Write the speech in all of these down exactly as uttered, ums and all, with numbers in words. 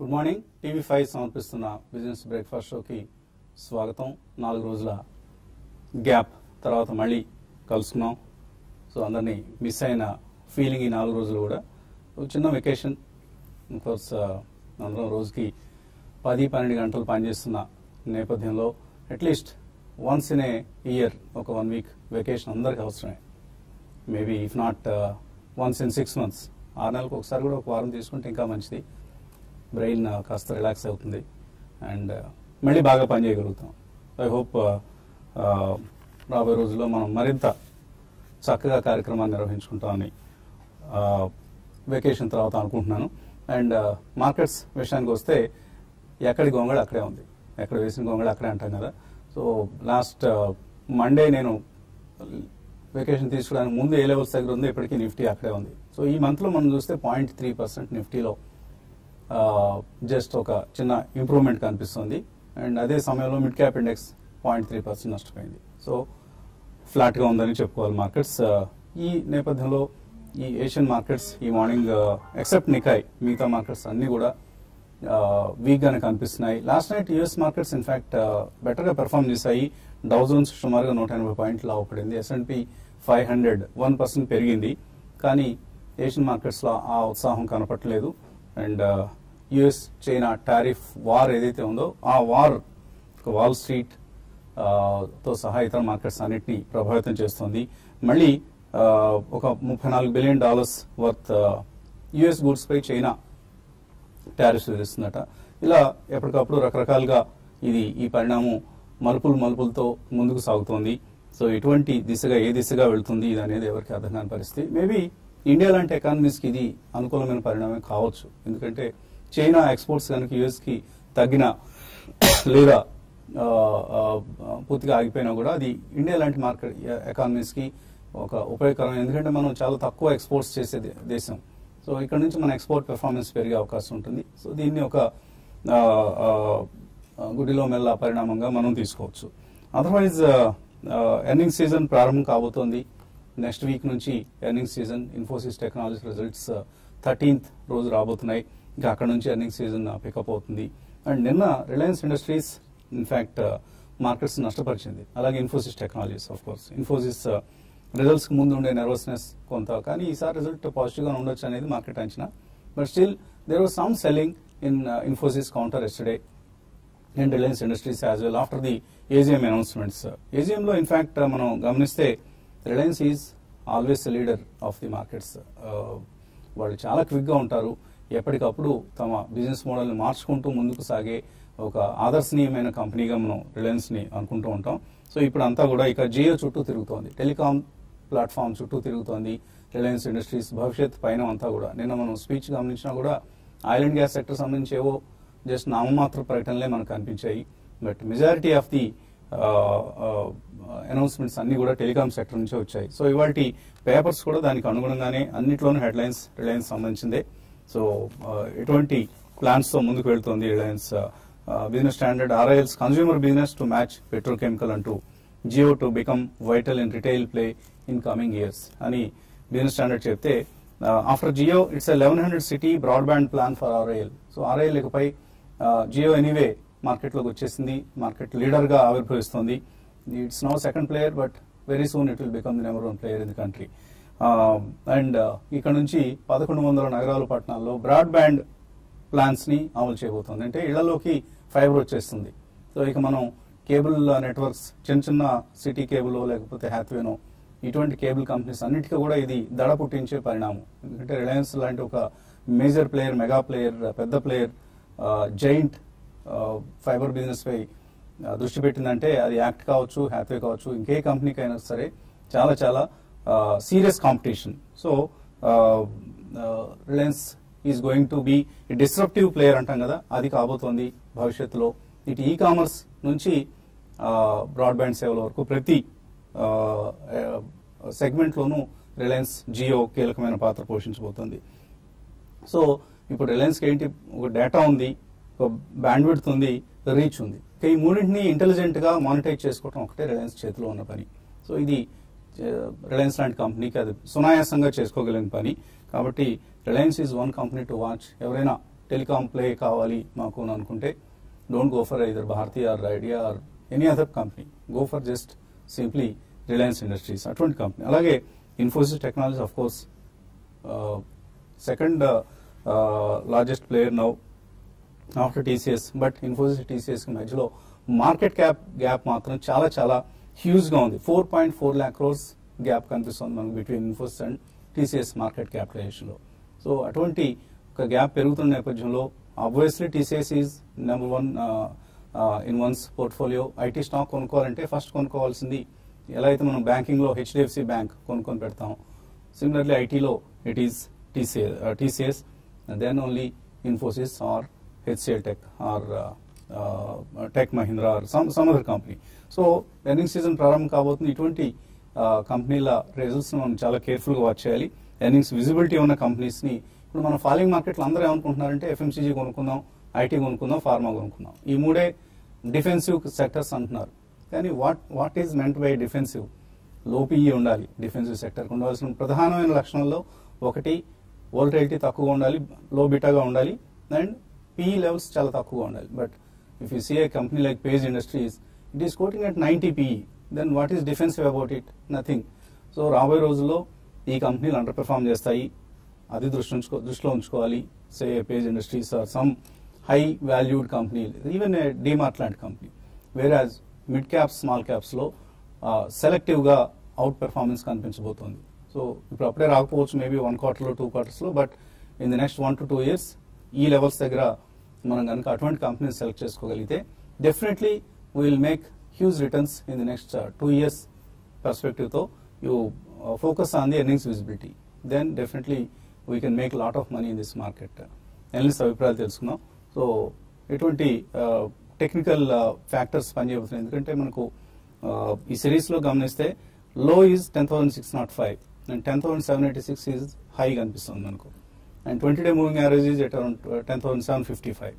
Good morning TV five సమర్పిస్తున్న business breakfast షోకి స్వాగతం. నాలుగు రోజుల గ్యాప్ తర్వాత మళ్ళీ కలుసుకున్నాం. సో అందరినీ మిస్ అయిన ఫీలింగ్ ఈ నాలుగు రోజులు కూడా ఒక చిన్న వెకేషన్. కోర్స్ అందరం రోజుకి పది పన్నెండు గంటలు పనిచేస్తున్న నేపథ్యంలో at least once in a year ఒక వన్ వీక్ వెకేషన్ అందరికి అవసరమే. Maybe if not once in six months ఆరు నెలలకు ఒకసారి కూడా ఒక వారం తీసుకుంటే ఇంకా మంచిది. బ్రెయిన్ కాస్త రిలాక్స్ అవుతుంది అండ్ మళ్ళీ బాగా పనిచేయగలుగుతాం. ఐ హోప్ రాబోయే రోజుల్లో మనం మరింత చక్కగా కార్యక్రమాన్ని నిర్వహించుకుంటామని వెకేషన్ తర్వాత అనుకుంటున్నాను. అండ్ మార్కెట్స్ విషయానికి వస్తే ఎక్కడి గొంగళి అక్కడే ఉంది, ఎక్కడ వేసిన గొంగళి అక్కడే అంటాం కదా. సో లాస్ట్ మండే నేను వెకేషన్ తీసుకోవడానికి ముందు ఏ లెవెల్స్ దగ్గర ఉందో ఇప్పటికీ నిఫ్టీ అక్కడే ఉంది. సో ఈ మంత్లో మనం చూస్తే పాయింట్ త్రీ పర్సెంట్ నిఫ్టీలో జస్ట్ ఒక చిన్న ఇంప్రూవ్మెంట్ కనిపిస్తుంది. అండ్ అదే సమయంలో mid cap index point three percent నష్టపోయింది. సో ఫ్లాట్గా ఉందని చెప్పుకోవాలి మార్కెట్స్. ఈ నేపథ్యంలో ఈ ఏషియన్ మార్కెట్స్ ఈ మార్నింగ్ ఎక్సెప్ట్ నికాయ్ మిగతా మార్కెట్స్ అన్ని కూడా వీక్ గానే కనిపిస్తున్నాయి. Last night US markets in fact better గా పెర్ఫార్మ్ చేశాయి. డౌ జోన్స్ సుమారుగా నూట ఎనభై పాయింట్లు లాభపడింది. S and P five hundred one percent పెరిగింది. కానీ ఏషియన్ మార్కెట్స్ లో ఆ ఉత్సాహం కనపట్లేదు. And US China tariff war ఏదైతే ఉందో ఆ వార్ వాల్ స్ట్రీట్ తో సహా ఇతర మార్కెట్స్ అన్నిటినీ ప్రభావితం చేస్తుంది. మళ్ళీ ఒక ముప్పై నాలుగు billion dollars worth US goods పై చైనా టారిఫ్స్ విధిస్తుందట. ఇలా ఎప్పటికప్పుడు రకరకాలుగా ఇది ఈ పరిణామం మలుపులు మలుపులతో ముందుకు సాగుతోంది. సో ఎటువంటి దిశగా ఏ దిశగా వెళ్తుంది ఇది అనేది ఎవరికి అర్థం కాని పరిస్థితి. మేబీ ఇండియా లాంటి ఎకానమీస్ కి ఇది అనుకూలమైన పరిణామం కావచ్చు. ఎందుకంటే చైనా ఎక్స్పోర్ట్స్ కనుక యుఎస్ కి తగ్గిన లేదా పూర్తిగా ఆగిపోయినా కూడా అది ఇండియా లాంటి మార్కెట్ ఎకానమీస్ కి ఒక ఉపయోగకరం. ఎందుకంటే మనం చాలా తక్కువ ఎక్స్పోర్ట్స్ చేసే దేశం. సో ఇక్కడ నుంచి మన ఎక్స్పోర్ట్ పెర్ఫార్మెన్స్ పెరిగే అవకాశం ఉంటుంది. సో దీన్ని ఒక గుడిలో మెల్ల పరిణామంగా మనం తీసుకోవచ్చు. అదర్వైజ్ ఎర్నింగ్ సీజన్ ప్రారంభం కాబోతోంది. నెక్స్ట్ వీక్ నుంచి earning season. Infosys Technology results thirteenth రోజు రాబోతున్నాయి. ఇంకా అక్కడ నుంచి ఎర్నింగ్ సీజన్ పికప్ అవుతుంది. అండ్ నిన్న రిలయన్స్ ఇండస్ట్రీస్ ఇన్ఫాక్ట్ మార్కెట్స్ నష్టపరిచింది. అలాగే Infosys Technologies of course. Infosys results కి ముందు ఉండే నర్వస్నెస్ కొంత, కానీ ఈసారి రిజల్ట్ పాజిటివ్ గా ఉండొచ్చు అనేది మార్కెట్ అంచనా. But still there was some selling in Infosys counter yesterday and Reliance Industries as well after the AGM announcements. AGM లో ఇన్ఫాక్ట్ మనం గమనిస్తే Reliance is always leader of the markets. వాళ్ళు చాలా క్విక్ గా ఉంటారు. ఎప్పటికప్పుడు తమ బిజినెస్ మోడల్ ని మార్చుకుంటూ ముందుకు సాగే ఒక ఆదర్శనీయమైన కంపెనీగా మనం రిలయన్స్ ని అనుకుంటూ ఉంటాం. సో ఇప్పుడు అంతా కూడా ఇక జియో చుట్టూ తిరుగుతోంది, టెలికాం ప్లాట్ఫామ్ చుట్టూ తిరుగుతోంది రిలయన్స్ ఇండస్ట్రీస్. భవిష్యత్ పైన అంతా కూడా నిన్న మనం స్పీచ్ గమనించినా కూడా ఆయిల్ అండ్ గ్యాస్ సెక్టర్ సంబంధించి ఏవో జస్ట్ నామమాత్ర ప్రకటనలే మనకు కనిపించాయి. But majority of the announcements అన్ని కూడా టెలికాం సెక్టర్ నుంచే వచ్చాయి. సో ఇవాళ పేపర్స్ కూడా దానికి అనుగుణంగానే అన్నిట్లోనూ హెడ్లైన్స్ రిలయన్స్ సంబంధించిందే. సో ఎటువంటి ప్లాన్స్ తో ముందుకు వెళ్తోంది Reliance. Business Standard RIL's consumer business to match petrochemical అంటూ Jio to become vital in retail play in coming years అని బిజినెస్ స్టాండర్డ్ చెప్తే, after Jio its eleven hundred city broadband plan for RIL. So RIL ఇకపై జియో ఎనీవే మార్కెట్ లోకి వచ్చేసింది, మార్కెట్ లీడర్ గా ఆవిర్భవిస్తోంది. It's now second player but very soon it will become the number one player in the country. And ఇక్కడ నుంచి పదకొండు వందల నగరాల పట్టణాల్లో బ్రాడ్బ్యాండ్ ప్లాన్స్ ని అమలు చేయబోతోంది. అంటే ఇళ్లలోకి ఫైబర్ వచ్చేస్తుంది. సో ఇక మనం కేబుల్ నెట్వర్క్స్ చిన్న చిన్న సిటీ కేబుల్ లేకపోతే హ్యాత్వేనో ఇటువంటి కేబుల్ కంపెనీస్ అన్నిటికీ కూడా ఇది దడ పుట్టించే పరిణామం. ఎందుకంటే రిలయన్స్ లాంటి ఒక మేజర్ ప్లేయర్, మెగా ప్లేయర్, పెద్ద ప్లేయర్, జైంట్ ఫైబర్ బిజినెస్ పై దృష్టి పెట్టిందంటే అది యాక్ట్ కావచ్చు, హ్యాత్వే కావచ్చు, ఇంకే కంపెనీకి అయినా సరే చాలా చాలా serious competition. So Reliance is going to be disruptive player అంటాం కదా, అది కాబోతోంది భవిష్యత్తులో. ఇటు ఈ కామర్స్ నుంచి బ్రాడ్బ్యాండ్ సేవల వరకు ప్రతి సెగ్మెంట్ లోనూ రిలయన్స్ జియో కీలకమైన పాత్ర పోషించబోతోంది. సో ఇప్పుడు రిలయన్స్ కి ఏంటి, ఒక డేటా ఉంది, ఒక బ్యాండ్విడ్త్ ఉంది, రీచ్ ఉంది. ఈ మూడింటిని ఇంటెలిజెంట్ గా మానిటైజ్ చేసుకోవడం ఒకటే రిలయన్స్ చేతిలో ఉన్న పని. సో ఇది రిలయన్స్ లాంటి కంపెనీకి అది సునాయాసంగా చేసుకోగలిగిన పని. కాబట్టి Reliance is one company to watch. ఎవరైనా టెలికామ్ ప్లే కావాలి మాకు అని అనుకుంటే don't go for either Bharti or Idea or any other company, go for just simply Reliance Industries అటువంటి కంపెనీ. అలాగే Infosys Technology of course second largest player now after TCS. But Infosys TCS మధ్యలో market cap gap మాత్రం చాలా చాలా హ్యూజ్ గా ఉంది. Four point four lakh crores gap కనిపిస్తుంది మనకు between Infosys and TCS market capitalization లో. సో అటువంటి ఒక గ్యాప్ పెరుగుతున్న నేపథ్యంలో obviously TCS is number one in one's portfolio. IT stock కొనుక్కోవాలంటే ఫస్ట్ కొనుక్కోవాల్సింది ఎలా అయితే మనం బ్యాంకింగ్ లో హెచ్డిఎఫ్సి బ్యాంక్ కొనుక్కొని పెడతాం, సిమిలర్లీ ఐటీలో it is TCS TCS then only Infosys or HCL tech or tech Mahindra or some some other company. So earning season ప్రారంభం కాబోతుంది. ఇటువంటి కంపెనీల రిజల్ట్స్ మనం చాలా కేర్ఫుల్ గా వాచ్ చేయాలి. ఎర్నింగ్స్ విజిబిలిటీ ఉన్న కంపెనీస్ ని ఇప్పుడు మన ఫాలోయింగ్ మార్కెట్లో అందరూ ఏమనుకుంటున్నారంటే ఎఫ్ఎంసీజీ కొనుక్కుందాం, ఐటీ కొనుక్కుందాం, ఫార్మా కొనుక్కుందాం, ఈ మూడే డిఫెన్సివ్ సెక్టర్స్ అంటున్నారు. కానీ what what is meant by defensive? Low PE ఉండాలి. డిఫెన్సివ్ సెక్టర్ ఉండవలసిన ప్రధానమైన లక్షణాల్లో ఒకటి వోల్టైలిటీ తక్కువగా ఉండాలి, లో బీటాగా ఉండాలి, అండ్ పీఈ లెవెల్స్ చాలా తక్కువగా ఉండాలి. But if you see a company like Page Industries, it is quoting at ninety PE, then what is defensive about it? Nothing. So రాబోయే రోజుల్లో ఈ కంపెనీలు అండర్ పెర్ఫార్మ్ చేస్తాయి, అది దృష్టి ఉంచుకో దృష్టిలో ఉంచుకోవాలి. Say Page Industries or some high valued company, even a DMart లాంటి company. Whereas mid caps, small caps లో సెలెక్టివ్ గా అవుట్ పెర్ఫార్మెన్స్ కనిపించబోతోంది. సో ఇప్పుడు అప్పుడే రాకపోవచ్చు, మేబీ వన్ క్వార్టర్ లో టూ క్వార్టర్స్ లో, but in the next one to two years ఈ లెవెల్స్ దగ్గర మనం కనుక అటువంటి కంపెనీస్ సెలెక్ట్ చేసుకోగలిగితే definitely we will make huge returns in the next two years perspective తో. You focus on the earnings visibility, then definitely we can make lot of money in this market. Analyst అభిప్రాయాలు తెలుసుకుందాం. So ఎటువంటి technical factors పనిచేయబోతున్నాయి, ఎందుకంటే మనకు ఈ series లో గమనిస్తే low is ten thousand six nought five and ten thousand seven eighty six is high కనిపిస్తుంది మనకు, and twenty day moving average is at around ten thousand seven fifty five.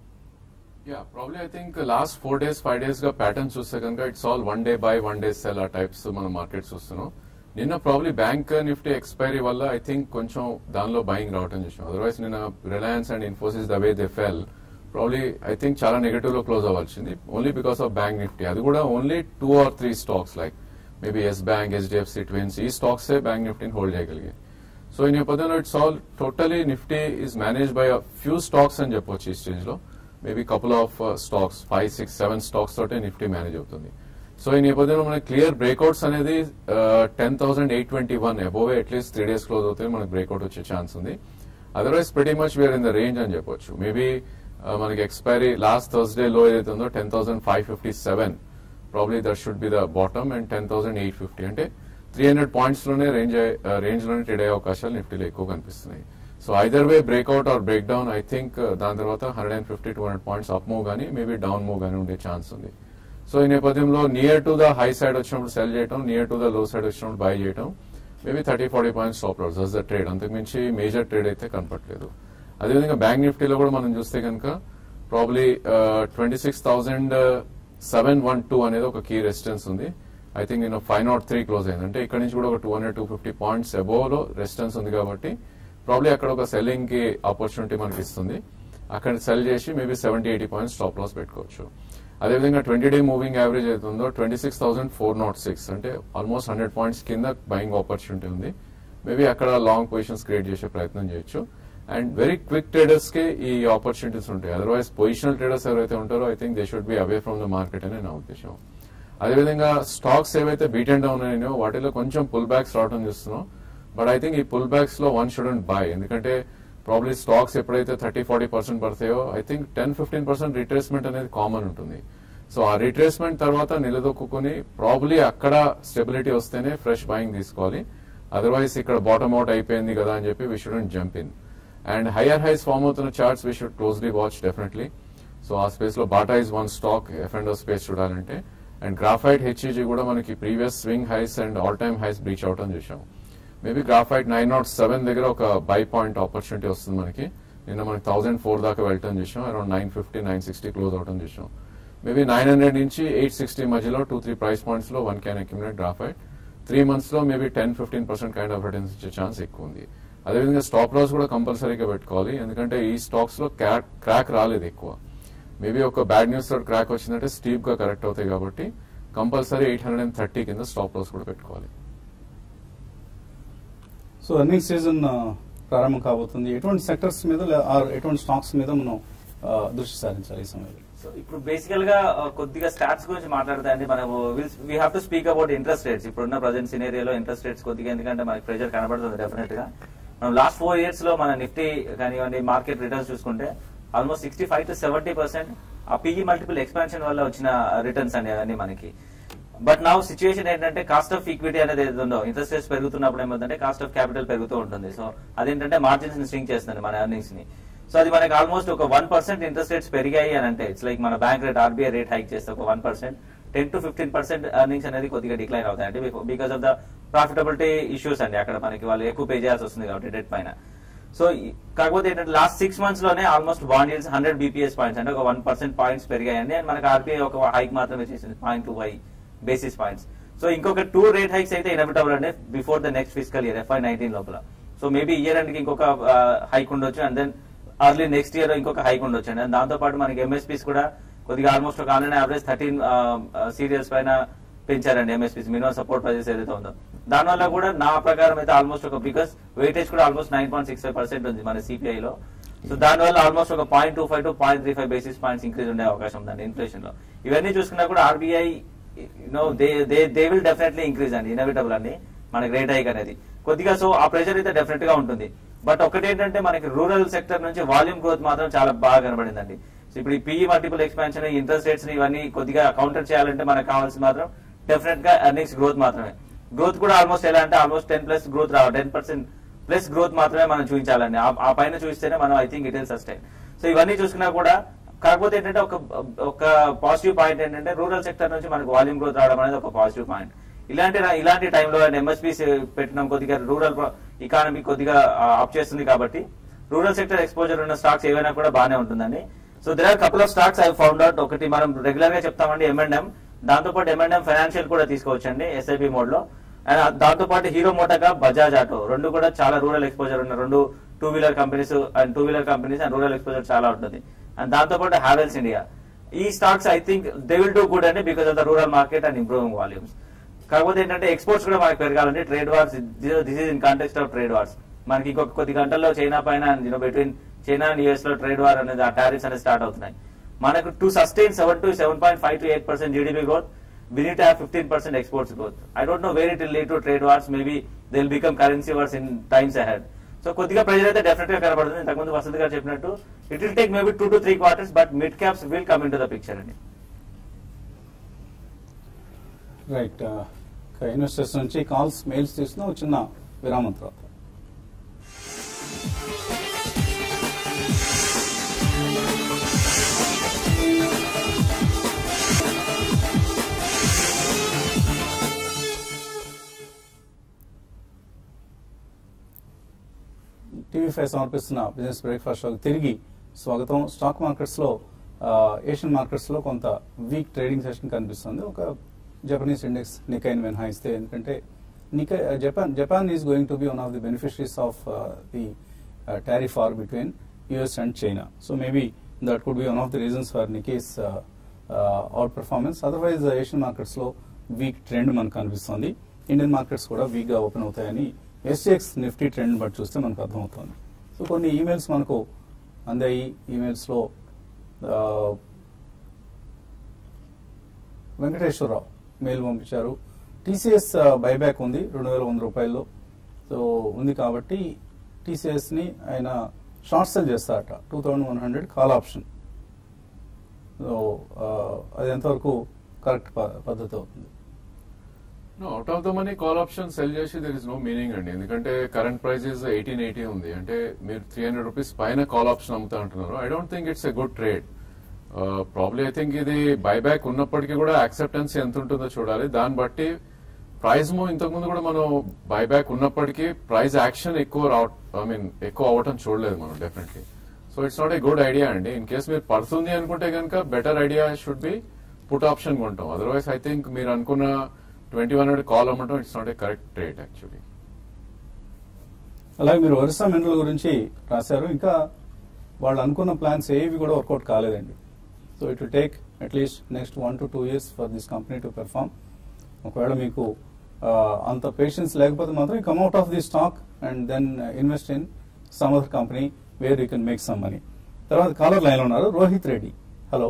Yeah probably I think last four days five days గా pattern చూస్తే కనుక it's all one day buy one day sell ఆ types మనం market చూస్తున్నాం. నిన్న probably bank Nifty expiry వల్ల I think కొంచెం దానిలో బయింగ్ రావటం చూసాం. అదర్వైజ్ నిన్న Reliance and Infosys the way they fell probably I think చాలా నెగటివ్ లో క్లోజ్ అవ్వాల్సింది, only because of bank Nifty. అది కూడా only two or three stocks like maybe Yes Bank, HDFC, twins, ఈ స్టాక్స్ బ్యాంక్ నిఫ్టీని హోల్డ్ చేయగలిగాయి. సో ఈ నేపథ్యంలో it's all totally Nifty is manage by few stocks అని చెప్పొచ్చు ఈ స్టేజ్ లో. Maybe couple of stocks, five six seven stocks తోటే నిఫ్టీ మేనేజ్ అవుతుంది. సో ఈ నేపథ్యంలో మనకి క్లియర్ బ్రేక్అవుట్స్ అనేది ten thousand eight twenty one above at least three days close అవుతాయి, మనకి బ్రేక్అవుట్ వచ్చే ఛాన్స్ ఉంది. Otherwise pretty much we're in the range అని చెప్పొచ్చు. మేబీ మనకి ఎక్స్పైరీ లాస్ట్ థర్స్డే లో ఏదైతే ఉందో ten thousand five fifty seven probably that should be the bottom, and ten thousand eight fifty అంటే త్రీ హండ్రెడ్ పాయింట్స్ లోనే range range లోనే trade అయ్యే అవకాశాలు నిఫ్టీలో ఎక్కువ కనిపిస్తున్నాయి. So either way breakout or breakdown, I think దాని తర్వాత hundred and fifty two hundred points up move గానీ మేబీ డౌన్ మూవ్ గానీ ఉండే ఛాన్స్ ఉంది. సో ఈ నేపథ్యంలో near to the high side వచ్చినప్పుడు సెల్ చేయడం, near to the low side వచ్చినప్పుడు బై చేయడం, maybe thirty forty points stop loss that's the trade. అంతకుమించి మేజర్ ట్రేడ్ అయితే కనపట్లేదు. అదేవిధంగా బ్యాంక్ నిఫ్టీలో కూడా మనం చూస్తే కనుక probably twenty six thousand seven one two అనేది ఒక కీ రెసిస్టెన్స్ ఉంది. ఐ థింక్ నేను ఫైవ్ నాట్ త్రీ క్లోజ్ అయింది, అంటే ఇక్కడ నుంచి కూడా ఒక two hundred two fifty points above లో రెసిస్టెన్స్ ఉంది కాబట్టి ప్రాబ్లీ అక్కడ ఒక సెల్లింగ్ కి ఆపర్చునిటీ మనకి ఇస్తుంది. అక్కడ సెల్ చేసి maybe seventy eighty points stop loss పెట్టుకోవచ్చు. అదేవిధంగా ట్వంటీ డే మూవింగ్ యావరేజ్ అవుతుందో twenty six thousand four nought six అంటే ఆల్మోస్ట్ హండ్రెడ్ పాయింట్స్ కింద బయింగ్ ఆపర్చునిటీ ఉంది. మేబీ అక్కడ లాంగ్ పొజిషన్స్ క్రియేట్ చేసే ప్రయత్నం చేయొచ్చు. అండ్ వెరీ క్విక్ ట్రేడర్స్ కి ఈ ఆపర్చునిటీస్ ఉంటాయి. అదర్వైజ్ పొజిషనల్ ట్రేడర్స్ ఎవరైతే ఉంటారో I think they should be away from the market అని నా ఉద్దేశం. అదేవిధంగా స్టాక్స్ ఏవైతే బీట్ అండ్ డౌన్ అయినాయో వాటిలో కొంచెం పుల్ బ్యాక్స్ రావడం చూస్తున్నాం. బట్ ఐ థింక్ ఈ పుల్ బ్యాక్స్ లో వన్ షుడెంట్ బై, ఎందుకంటే ప్రాబ్లీ స్టాక్స్ ఎప్పుడైతే థర్టీ ఫార్టీ పర్సెంట్ పడతాయో I think ten fifteen percent retracement అనేది కామన్ ఉంటుంది. సో ఆ రిట్రేస్మెంట్ తర్వాత నిలదొక్కుని ప్రాబ్లీ అక్కడ స్టెబిలిటీ వస్తేనే ఫ్రెష్ బయింగ్ తీసుకోవాలి. అదర్వైజ్ ఇక్కడ బాటమ్ అవుట్ అయిపోయింది కదా అని చెప్పి we shouldn't jump in. And higher highs form అవుతున్న charts we should closely watch definitely. So ఆ స్పేస్ లో Bata is one stock F and O space చూడాలంటే. అండ్ గ్రాఫైట్ హెచ్ఈజీ కూడా మనకి previous swing highs and all time highs breach అవటం చూసాం. Maybe graphite nine nought seven దగ్గర ఒక by point opportunity వస్తుంది మనకి. నిన్న మనకి థౌసండ్ ఫోర్ దాకా వెళ్ళటం చూసాం, around nine fifty nine sixty close అవటం చూసాం. మేబీ నైన్ హండ్రెడ్ నుంచి ఎయిట్ సిక్స్టీ మధ్యలో టూ త్రీ ప్రైస్ పాయింట్స్ లో one can accumulate graphite. Three months లో maybe ten fifteen percent kind of returns ఇచ్చే ఛాన్స్ ఎక్కువ ఉంది. అదేవిధంగా స్టాప్ లాస్ కూడా కంపల్సరీగా పెట్టుకోవాలి, ఎందుకంటే ఈ స్టాక్స్ లో క్రాక్ రాలేదు ఎక్కువ. మేబీ ఒక బ్యాడ్ న్యూస్ తోటి క్రాక్ వచ్చిందంటే స్టీప్ గా కరెక్ట్ అవుతాయి కాబట్టి compulsory eight hundred and thirty కింద స్టాప్ లాస్ కూడా పెట్టుకోవాలి. సో ఎర్నింగ్ సీజన్ ప్రారంభం కాబోతుంది. ఎటువంటి సెక్టర్స్ మీద ఎటువంటి స్టాక్స్ మీద మనం దృష్టి సారించాలి ఈ సమయంలో? సో ఇప్పుడు బేసికల్ గా కొద్దిగా స్టాట్స్ గురించి మాట్లాడతా అండి. మనం we have to speak about interest rates. ఇప్పుడున్న ప్రజెంట్ సినేరియోలో ఇంట్రెస్ట్ రేట్స్ కొద్దిగా, ఎందుకంటే మనకి ప్రెజర్ కనబడుతుంది డెఫినెట్ గా. మనం లాస్ట్ ఫోర్ ఇయర్స్ లో మన నిఫ్టీ కానివ్వండి మార్కెట్ రిటర్న్స్ చూసుకుంటే almost sixty five to seventy percent ఆ పీఈ మల్టిపుల్ ఎక్స్పాన్షన్ వల్ల వచ్చిన రిటర్న్స్ అండి అవన్నీ మనకి. బట్ నా సిచ్యువేషన్ ఏంటంటే కాస్ట్ ఆఫ్ ఈక్విటీ అనేది ఏదో ఉందో, ఇంట్రెస్ట్ రేట్స్ పెరుగుతున్నప్పుడు ఏమవుతుందంటే కాస్ట్ ఆఫ్ క్యాపిటల్ పెరుగుతూ ఉంటుంది. సో అదేంటంటే మార్జిన్స్ ని స్ట్రింగ్ చేస్తుంది మన ఎర్నింగ్స్ ని. సో అది మనకి ఆల్మోస్ట్ ఒక వన్ పర్సెంట్ ఇంట్రెస్ట్ రేట్స్ పెరిగాయి అని అంటే ఇట్స్ లైక్ మన bank rate RBI rate hike చేస్తే ఒక one percent ten to fifteen percent earnings అనేది కొద్దిగా డిక్లైన్ అవుతాయి అంటే because of the profitability issues అండి. అక్కడ మనకి వాళ్ళు ఎక్కువ పే చేయాల్సి వస్తుంది కాబట్టి డెట్ పైన. సో కాకపోతే ఏంటంటే లాస్ట్ సిక్స్ మంత్స్ లోనే almost bond yields hundred BPS points అంటే ఒక వన్ పర్సెంట్ పాయింట్స్ పెరిగాయండి. అండ్ మనకి ఆర్బీఐ ఒక హైక్ మాత్రమే చేసింది, point two five basis points. So ఇంకొక టూ రేట్ హైక్స్ అయితే ఇన్ఎవిటబుల్ అండి before the next fiscal year FY nineteen లోపల. సో మేబీ ఇయర్ అండ్ ఇంకొక హైక్ ఉండొచ్చు, and then early next year ఇంకొక హైక్ ఉండొచ్చు అండి. దాంతో పాటు మనకి ఎంఎస్పీస్ కూడా కొద్దిగా ఆల్మోస్ట్ ఒక ఆన్లైన్ యావరేజ్ థర్టీన్ సీరియల్స్ పైన పెంచారండి ఎంఎస్పీస్, మినిమం సపోర్ట్ ప్రైజెస్ ఏదైతే ఉందో. దానివల్ల కూడా నా ప్రకారం అయితే ఆల్మోస్ట్ ఒక బికాస్ వెయిటేజ్ కూడా almost nine point six five percent ఉంది మన సిపిఐ లో. సో దానివల్ల ఆల్మోస్ట్ ఒక point two five to point three five basis points increase ఉండే అవకాశం ఉందండి ఇన్ఫ్లేషన్ లో. ఇవన్నీ చూసుకున్నా కూడా RBI no they they they will definitely increase అండి, ఇన్ఎవిటబుల్ అండి మనకి రేట్ హైక్ అనేది కొద్దిగా. సో ఆ ప్రెషర్ అయితే డెఫినెట్ గా ఉంటుంది. బట్ ఒకటేంటంటే మనకి రూరల్ సెక్టర్ నుంచి వాల్యూమ్ గ్రోత్ మాత్రం చాలా బాగా కనబడిందండి. సో ఇప్పుడు ఈ PE multiple expansion, interest rates ఇవన్నీ కొద్దిగా కౌంటర్ చేయాలంటే మనకు కావాల్సింది మాత్రం డెఫినెట్ గా ఎర్నింగ్స్ గ్రోత్ మాత్రమే. గ్రోత్ కూడా ఆల్మోస్ట్ ఎలా అంటే ఆల్మోస్ట్ టెన్ ప్లస్ గ్రోత్ రావాలి, టెన్ పర్సెంట్ ప్లస్ గ్రోత్ మాత్రమే మనం చూపించాలండి. ఆ పైన చూస్తేనే మనం I think it will sustain. So ఇవన్నీ చూసుకున్నా కూడా కాకపోతే ఏంటంటే ఒక ఒక పాజిటివ్ పాయింట్ ఏంటంటే రూరల్ సెక్టర్ నుంచి మనకు వాల్యూమ్ గ్రోత్ రావడం అనేది ఒక పాజిటివ్ పాయింట్. ఇలాంటి ఇలాంటి టైంలో ఎంఎస్పీస్ పెట్టడం కొద్దిగా రూరల్ ఎకానమీ కొద్దిగా అప్ చేస్తుంది కాబట్టి రూరల్ సెక్టర్ ఎక్స్పోజర్ ఉన్న స్టాక్స్ ఏవైనా కూడా బాగానే ఉంటుందండి. So there are couple of stocks I found out. ఒకటి మనం రెగ్యులర్ గా చెప్తామండి ఎం అండ్ ఎం, దాంతో పాటు ఎం అండ్ ఎం ఫైనాన్షియల్ కూడా తీసుకోవచ్చండి ఎస్ఐపి మోడ్ లో. అండ్ దాంతో పాటు హీరో మోటోగా బజాజ్ ఆటో రెండు కూడా చాలా రూరల్ ఎక్స్పోజర్ ఉన్న రెండు two wheeler companies and two wheeler companies and rural exposure చాలా ఉంటుంది. అండ్ దాంతో పాటు హ్యావెల్స్ ఇండియా, ఈ stocks I think they will do good అండి because of the rural market and improving volumes. కాకపోతే ఏంటంటే ఎక్స్పోర్ట్స్ కూడా మనకి పెరగాలండి. Trade wars, this is in context of trade wars. మనకి ఇంకొక కొద్ది గంటల్లో చైనా పైన బిట్వీన్ చైనా అండ్ యూఎస్ లో ట్రేడ్ వార్ అనేది ఆ టారిఫ్స్ అనేది స్టార్ట్ అవుతున్నాయి. మనకు to sustain seven to seven point five to eight percent GDP growth, we need to have fifteen percent exports growth. I don't know where it will lead to trade wars. Maybe they'll become currency wars in times ahead. So కొద్దిగా pressure అయితే definite గా కనబడుతుంది. ఇంతకుముందు వసంత్ గారు చెప్పినట్టు it will take maybe two to three quarters, but mid caps will come in to the picture అండి. Right, investors నుంచి calls mails తీసుకున్న చిన్న విరామం తర్వాత. టీవీ ఫైవ్ సమర్పిస్తున్న బిజినెస్ బ్రేక్ఫాస్ట్ షోకి తిరిగి స్వాగతం. స్టాక్ మార్కెట్స్ లో ఏషియన్ మార్కెట్స్ లో కొంత వీక్ ట్రేడింగ్ సెషన్ కనిపిస్తుంది. ఒక జపనీస్ ఇండెక్స్ నికైన్ మినహాయిస్తే, ఎందుకంటే Nikkei Japan Japan is going to be one of the beneficiaries of the tariff war between US and China. So maybe that could be one of the reasons for Nikkei's outperformance. Otherwise Asian markets లో weak trend మనకు కనిపిస్తుంది. Indian markets కూడా weak గా open అవుతాయని SGX Nifty trend బట్టి చూస్తే మనకు అర్థమవుతుంది. సో కొన్ని ఈమెయిల్స్ మనకు అందాయి. ఈమెయిల్స్ లో వెంకటేశ్వరరావు మెయిల్ పంపించారు. టీసీఎస్ బైబ్యాక్ ఉంది రెండు వేల వంద రూపాయల్లో. సో ఉంది కాబట్టి టీసీఎస్ ని ఆయన షార్ట్ సెల్ చేస్తారట two thousand one hundred call option. So అది ఎంతవరకు కరెక్ట్ పద్ధతి అవుతుంది? Out of the money call option sell చేసి దర్ ఇస్ నో మీనింగ్ అండి, ఎందుకంటే కరెంట్ ప్రైజెస్ ఎయిటీన్ ఎయిటీ ఉంది అంటే మీరు త్రీ హండ్రెడ్ రూపీస్ పైన కాల్ ఆప్షన్ అమ్ముతా అంటున్నారు. I don't think it's a good trade. Probably I think ఇది బైబ్యాక్ ఉన్నప్పటికీ కూడా యాక్సెప్టెన్స్ ఎంత ఉంటుందో చూడాలి. దాన్ని బట్టి ప్రైస్ ఇంతకుముందు కూడా మనం బైబ్యాక్ ఉన్నప్పటికీ ప్రైస్ యాక్షన్ ఎక్కువ రావ ఐ మీన్ ఎక్కువ అవటం చూడలేదు మనం definitely. So it's not a good idea అండి. ఇన్ కేస్ మీరు పడుతుంది అనుకుంటే కనుక better idea should be put option కొంటాం. అదర్వైజ్ ఐ థింక్ మీరు అనుకున్న ట్వంటీ వన్ హండ్రెడ్ కాల్ అమ్మటం it's not a correct trade actually. అలాగే మీరు ఒరిస్సా మినరల్ గురించి రాశారు. ఇంకా వాళ్ళు అనుకున్న ప్లాన్స్ ఏవి కూడా వర్కౌట్ కాలేదండి. So it will take at least next one to two years for this company to perform. ఒకవేళ మీకు అంత పేషెన్స్ లేకపోతే మాత్రం come out of the stock and then invest in some other company where you can make some money. తర్వాత caller line లో ఉన్నారు Rohit Reddy. Hello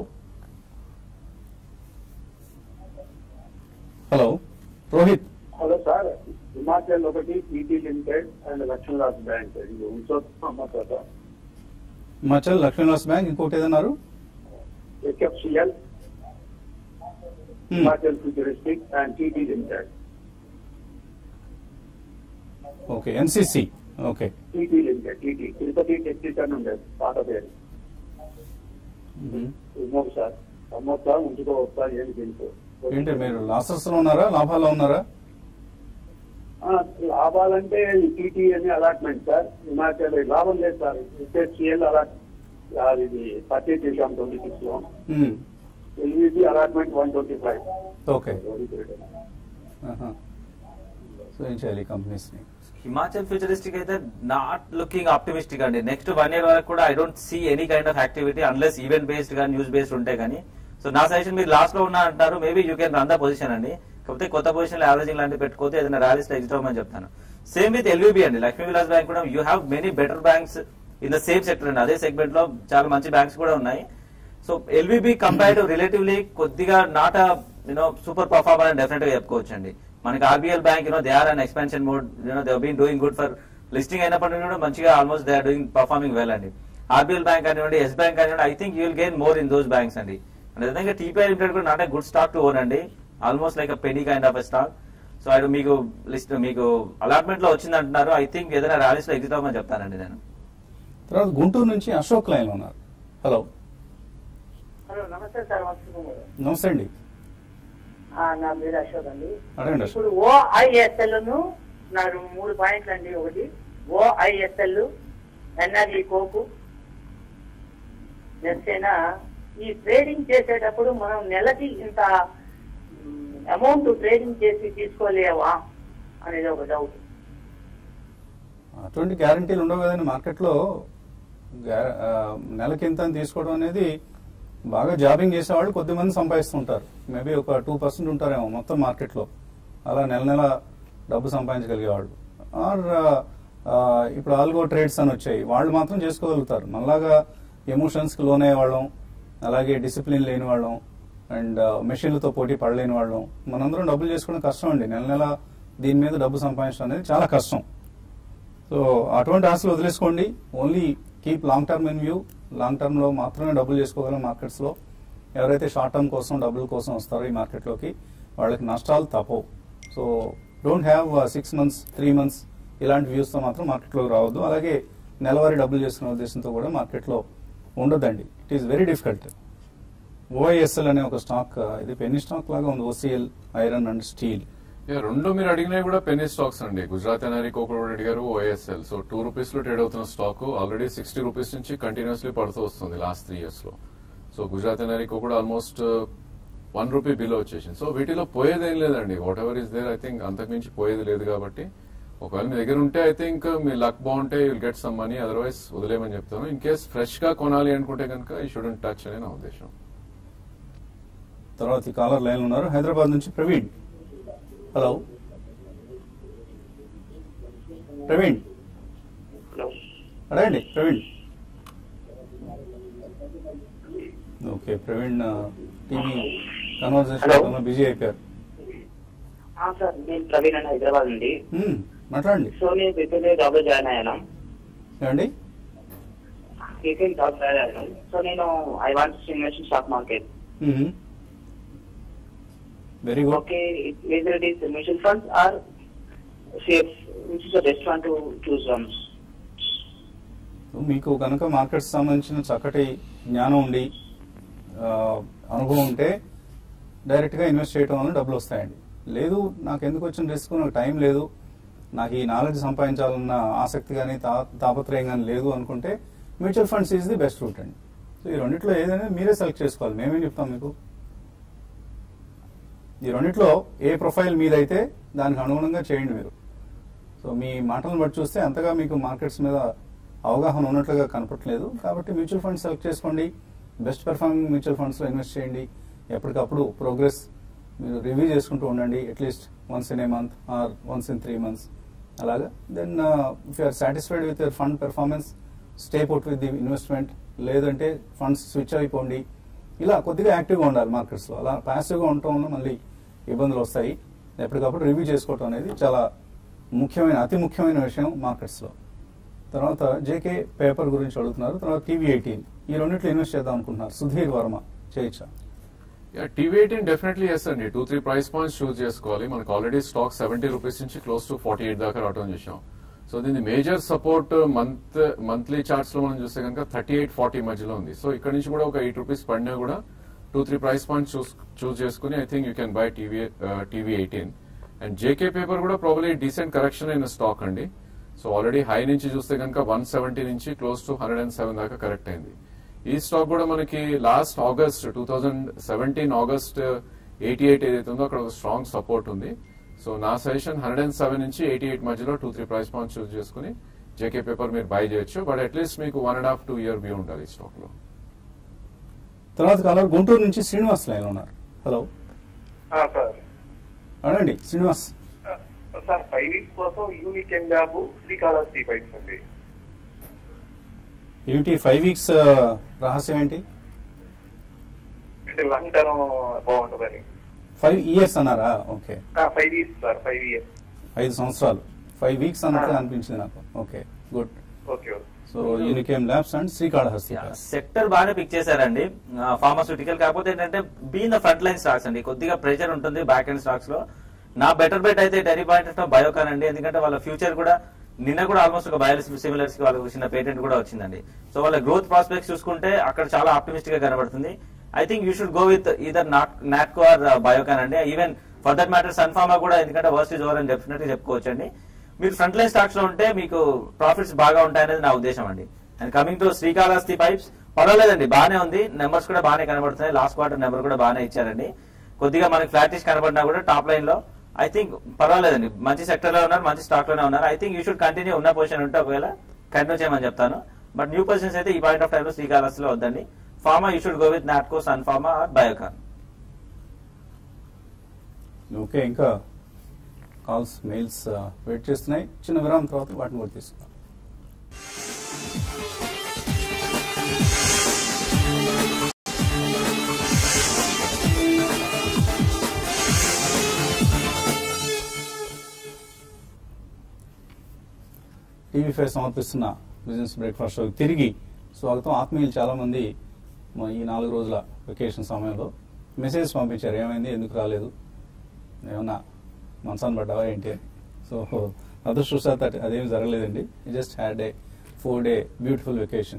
hello Rohit. Hello sir, Himachal ఒకటి PT limited and Lakshmidas bank ఇది ఉంచొచ్చు. హిమాచల్ లక్ష్మీదాస్ బ్యాంక్ ఇంకోటి ఏదన్నారు? HFCL, Himachal futuristic and TT limited. Okay NCC. Okay TT limited, TT Tirupati technical ఉండేది పాత పేరు. మూడు సార్ అమ్మొచ్చా ఉంచుకోవచ్చా ఏంటి దీంతో? ఏంటి మీరు లాసెస్ లో ఉన్నారా లాభాల్లో ఉన్నారా? లాభాలంటే టీటీ అని అలాట్మెంట్ సార్. హిమాచల్ లాభం లేదు సార్. హెచ్ఎఫ్సిఎల్ అలాట్ ఇది పర్చేజ్ చేశాం ట్వంటీ సిక్స్ లో. LVC allotment one twenty five. Okay so ఏం చేయాలి కంపెనీస్ ని? హిమాచల్ ఫ్యూచరిస్టిక్ అయితే నాట్ లుకింగ్ ఆప్టిమిస్టిక్ అండి. నెక్స్ట్ వన్ ఇయర్ వరకు కూడా I don't see any kind of activity unless event based గా న్యూస్ బేస్డ్ ఉంటే కానీ. సో నా సజెషన్ మీరు లాస్ట్ లో ఉన్నా అంటారు, maybe you can run the position అండి. కాకపోతే కొత్త పొజిషన్ లో యావరేజింగ్ లాంటివి పెట్టుకోతే ఏదైనా ర్యాలీస్ లో ఎగ్జిట్ అవ్వమని చెప్తాను. సేమ్ విత్ ఎల్వీబీ అండి. లక్ష్మీ విలాస్ బ్యాంక్ కూడా you have many better banks in the same sector అండి. అదే సెగ్మెంట్ లో చాలా మంచి బ్యాంక్స్ కూడా ఉన్నాయి. సో ఎల్వీబీ కంపేర్డ్ రిలేటివ్లీ కొద్దిగా నాట్ యూనో సూపర్ పర్ఫార్మర్ అని డెఫినెట్ గా చెప్పుకోవచ్చు అండి. మనకి RBL bank you know they are on expansion mode, you know they been doing good for listing అయినప్పటికీ కూడా మంచిగా almost they are doing performing well అండి. ఆర్బీఎల్ బ్యాంక్ కానివ్వండి, ఎస్ బ్యాంక్ కానివ్వండి, I think you will gain more in those banks అండి. And విధంగా TPI limited కూడా not a good stock to own అండి, almost like a penny kind of a stock. So అది మీకు list మీకు allotment లో వచ్చింది అంటున్నారు. ఐ థింక్ ఏదైనా ర్యాలీస్ లో ఎగ్జిట్ అవ్వమని చెప్తానండి నేను. తర్వాత గుంటూరు నుంచి అశోక్ లైన్ ఉన్నారు. Hello hello namaste sir. Namaste అండి. నా పేరు అశోక్ అండి. అడగండి అశోక్. ఇప్పుడు ఓఐఎస్ఎల్ ను నాకు మూడు పాయింట్లు అండి. ఒకటి ఓఐఎస్ఎల్, ఎన్ఆర్ఈ కోకు, నెక్స్ట్ ఈ ట్రేడింగ్ చేసేటప్పుడు మనం నెలకి ఇంత అమౌంట్ ట్రేడింగ్ చేసి తీసుకోలేవా అనేది ఒక డౌట్. అటువంటి గ్యారంటీలు ఉండవు కదండి మార్కెట్లో. నెలకి ఇంత తీసుకోవడం అనేది బాగా జాబింగ్ చేసేవాళ్ళు కొద్దిమంది సంపాదిస్తుంటారు. మేబీ ఒక టూ పర్సెంట్ ఉంటారేమో మొత్తం మార్కెట్లో అలా నెల నెల డబ్బు సంపాదించగలిగేవాళ్ళు. ఆర్ ఇప్పుడు ఆల్గో ట్రేడ్స్ అని వచ్చాయి, వాళ్ళు మాత్రం చేసుకోగలుగుతారు. మళ్ళాగా ఎమోషన్స్కి లోనయ్యే వాళ్ళం, అలాగే డిసిప్లిన్ లేని వాళ్ళం, అండ్ మెషిన్లతో పోటీ పడలేని వాళ్ళం మనందరం డబ్బులు చేసుకోవడం కష్టం అండి. నెల నెల దీని మీద డబ్బు సంపాదించడం అనేది చాలా కష్టం. సో అటువంటి ఆశలు వదిలేసుకోండి. Only keep long term in view. Long term లో మాత్రమే డబ్బులు చేసుకోగలం మార్కెట్స్ లో. ఎవరైతే షార్ట్ టర్మ్ కోసం డబ్బుల కోసం వస్తారో ఈ మార్కెట్లోకి వాళ్ళకి నష్టాలు తప్పవు. So don't have six months three months ఇలాంటి వ్యూస్ తో మాత్రం మార్కెట్లోకి రావద్దు. అలాగే నెలవారీ డబ్బులు చేసుకునే ఉద్దేశంతో కూడా మార్కెట్లో ఉండదండి. It is very difficult. OISL అనే ఒక స్టాక్, ఇది పెన్నీ స్టాక్ లాగా ఉంది. OCL iron and steel. రెండు మీరు అడిగినవి కూడా పెన్నీ స్టాక్స్ అండి. గుజరాత్ ఎన్ఆర్ఈ కోకు అడిగారు, ఓఐఎస్ఎల్. సో టూ రూపీస్ లో ట్రేడ్ అవుతున్న స్టాక్ ఆల్రెడీ సిక్స్టీ రూపీస్ నుంచి కంటిన్యూస్లీ పడుతూ వస్తుంది లాస్ట్ త్రీ ఇయర్స్ లో. సో గుజరాత్ ఎన్ఆర్ఈ కోకు కూడా ఆల్మోస్ట్ వన్ రూపీ బిలో వచ్చేసింది. సో వీటిలో పోయేది ఏం లేదండి. Whatever is there, I think అంతకుమించి పోయేది లేదు. కాబట్టి ఒకవేళ మీ దగ్గర ఉంటే ఐ థింక్ మీ లక్ బాగుంటే you'll get some money, otherwise వదిలేమని చెప్తాను. ఇన్ కేస్ ఫ్రెష్ గా కొనాలి అనుకుంటే కనుక ఈ షుడెంట్ టచ్ అనే నా ఉద్దేశం. తర్వాత కాలర్ లైన్ ఉన్నారు హైదరాబాద్ నుంచి ప్రవీణ్. హలో ప్రవీణ్. అడగండి Praveen. Okay Praveen TV conversation busy అయిపోయారు. సార్ నేను ప్రవీణ్ అండి, హైదరాబాద్ నుండి మాట్లాడండి. సో నేను ప్రిపేర్ జాబ్ లో జాయిన్ అయ్యాను. ఏమండి? ప్రిపేర్ జాబ్ జాయిన్ అయ్యాను. సో నేను I want to invest in stock market. Very good. Okay, whether it is mutual funds or shares, which is the best one to choose from? మీకు కనుక markets సంబంధించిన చక్కటి జ్ఞానం ఉండి అనుభవం ఉంటే డైరెక్ట్ గా ఇన్వెస్ట్ చేయడం వల్ల డబ్బులు వస్తాయండి. లేదు నాకు ఎందుకు వచ్చిన రిస్క్, నాకు టైం లేదు, నాకు ఈ నాలెడ్జ్ సంపాదించాలన్న ఆసక్తి కానీ తాపత్రయం కానీ లేదు అనుకుంటే mutual funds is the best route అండి. సో ఈ రెండిట్లో ఏదైనా మీరే సెలెక్ట్ చేసుకోవాలి. మేమేం చెప్తాం మీకు. ఈ రెండిట్లో ఏ ప్రొఫైల్ మీదైతే దానికి అనుగుణంగా చేయండి మీరు. సో సో మీ మాటలను బట్టి చూస్తే అంతగా మీకు మార్కెట్స్ మీద అవగాహన ఉన్నట్లుగా కనపట్లేదు. కాబట్టి మ్యూచువల్ ఫండ్స్ సెలెక్ట్ చేసుకోండి, బెస్ట్ పెర్ఫార్మింగ్ మ్యూచువల్ ఫండ్స్లో ఇన్వెస్ట్ చేయండి. ఎప్పటికప్పుడు ప్రోగ్రెస్ మీరు రివ్యూ చేసుకుంటూ ఉండండి, at least once in a month or once in three months అలాగా. Then if you're satisfied with your fund performance, stay put with the investment. లేదంటే funds switch అయిపోండి. ఇలా కొద్దిగా యాక్టివ్గా ఉండాలి మార్కెట్స్లో. అలా ప్యాసివ్గా ఉండటం వల్ల మళ్ళీ ఇబ్బందులు వస్తాయి. ఎప్పటికప్పుడు రివ్యూ చేసుకోవటం అనేది చాలా ముఖ్యమైన అతి ముఖ్యమైన విషయం మార్కెట్స్లో. తర్వాత జేకే పేపర్ గురించి అడుగుతున్నారు. తర్వాత టీవీ ఎయిటీన్, ఈ రెండింటిలో ఇన్వెస్ట్ చేద్దాం అనుకుంటున్నారు. సుధీర్ వర్మ చేయొచ్చా? టీవీ ఎయిటీన్ డెఫినెట్లీ ఎస్ అండి. Two three price points choose చేసుకోవాలి. మనకు ఆల్రెడీ స్టాక్ సెవెంటీ రూపీస్ నుంచి క్లోజ్ టు ఫార్టీ ఎయిట్ దాకా రావడం చూసాం. సో దీని major support month monthly charts లో మనం చూస్తే కనుక థర్టీ ఎయిట్ ఫార్టీ మధ్యలో ఉంది. సో ఇక్కడ నుంచి కూడా ఒక ఎయిట్ రూపీస్ పడినా కూడా two three price points choose choose చేసుకుని I think you can buy TV TV eighteen. And JK paper కూడా ప్రాబ్లీ డీసెంట్ కరెక్షన్ అయిన స్టాక్ అండి. సో ఆల్రెడీ హై నుంచి చూస్తే కనుక వన్ సెవెంటీ నుంచి close to hundred and seven దాకా correct అయింది. ఈ స్టాక్ కూడా మనకి last August two thousand seventeen August eighty eight ఏదైతే ఉందో అక్కడ ఒక స్ట్రాంగ్ సపోర్ట్ ఉంది. సో నా సజెషన్ హండ్రెడ్ అండ్ సెవెన్ నుంచి ఎయిటీ ఎయిట్ మధ్యలో two three price points choose చేసుకుని జేకే పేపర్ మీరు బై చేయొచ్చు. బట్ అట్లీస్ట్ మీకు one and half to year view ఉండాలి ఈ స్టాక్ లో. తర్వాత కాలర్ గుంటూరు నుంచి శ్రీనివాస్ లైన్ ఉన్నారు. Hello sir. అడండి శ్రీనివాస్. సార్ ఫైవ్ వీక్స్ కోసం unique and job Srikalahasti pipes అండి. ఏమిటి ఫైవ్ వీక్స్ రహస్యం ఏంటి? అంటే లాంగ్ టర్మ్ బాగుంటుందని. ఫైవ్ ఇయర్స్ అన్నారా? Okay, five years sir. Five years ఐదు సంవత్సరాలు. ఫైవ్ వీక్స్ అన్నట్టు అనిపించింది నాకు. Okay, good. Okay okay. So Unichem labs and Srikalahasti. Sector బాగానే పిక్ చేశారండి. ఫార్మాస్యూటికల్ కాకపోతే ఏంటంటే been the front line stocks అండి, కొద్దిగా ప్రెషర్ ఉంటుంది బ్యాక్ ఎండ్ స్టాక్స్ లో. నా బెటర్ బెట్ అయితే డెరీ పాయింట్ ఆఫ్ బయోకాన్ అండి. ఎందుకంటే వాళ్ళ ఫ్యూచర్ కూడా నిన్న కూడా ఆల్మోస్ట్ ఒక బయో సిమిలర్స్ కి వాళ్ళకి చిన్న పేటెంట్ కూడా వచ్చిందండి. సో వాళ్ళ గ్రోత్ ప్రాస్పెక్ట్స్ చూసుకుంటే అక్కడ చాలా ఆప్టిమిస్టిక్ గా కనబడుతుంది. I think you should go with either Natco or Biocon అండి. Even for that matter Sun Pharma కూడా, ఎందుకంటే వర్స్ట్ ఇస్ ఓవర్ అని డెఫినెట్ గా చెప్పుకోవచ్చు అండి. మీరు ఫ్రంట్ లైన్ స్టాక్స్ లో ఉంటే మీకు ప్రాఫిట్స్ బాగా ఉంటాయనేది నా ఉద్దేశం అండి. And coming to Srikalahasti pipes, పర్వాలేదండి, బాగానే ఉంది. నెంబర్స్ కూడా బాగానే కనబడుతున్నాయి. లాస్ట్ క్వార్టర్ నెంబర్ కూడా బాగానే ఇచ్చారండి. కొద్దిగా మనకి ఫ్లాటిష్ కనబడినా కూడా టాప్ లైన్ లో ఐ థింక్ పర్వాలేదండి. మంచి సెక్టర్ లో ఉన్నారు, మంచి స్టాక్ లోనే ఉన్నారు. I think you should continue. ఉన్న పొజిషన్ ఉంటే ఒకవేళ కంటిన్యూ చేయమని చెప్తాను. బట్ న్యూ పొజిషన్స్ అయితే ఈ పాయింట్ ఆఫ్ టైం లో శ్రీకాళహస్తిలో వద్దండి. Pharma you should go with Natco, Sun Pharma or Biocon. Okay, ఇంకా కాల్స్ మెయిల్స్ వెయిట్ చేస్తున్నాయి. చిన్న విరామం తర్వాత వాటిని కూడా తీసుకుందాం. టీవీ ఫైవ్ సమర్పిస్తున్న బిజినెస్ బ్రేక్ఫాస్ట్ షోకి తిరిగి స్వాగతం. ఆత్మీయులు చాలా మంది ఈ నాలుగు రోజుల వెకేషన్ సమయంలో మెసేజ్ పంపించారు, ఏమైంది, ఎందుకు రాలేదు, ఏమన్నా మనసాన్ని పడ్డావా ఏంటి అని. సో అదృష్టవశాత్ అదేమి జరగలేదండి. Just had a four day beautiful vacation.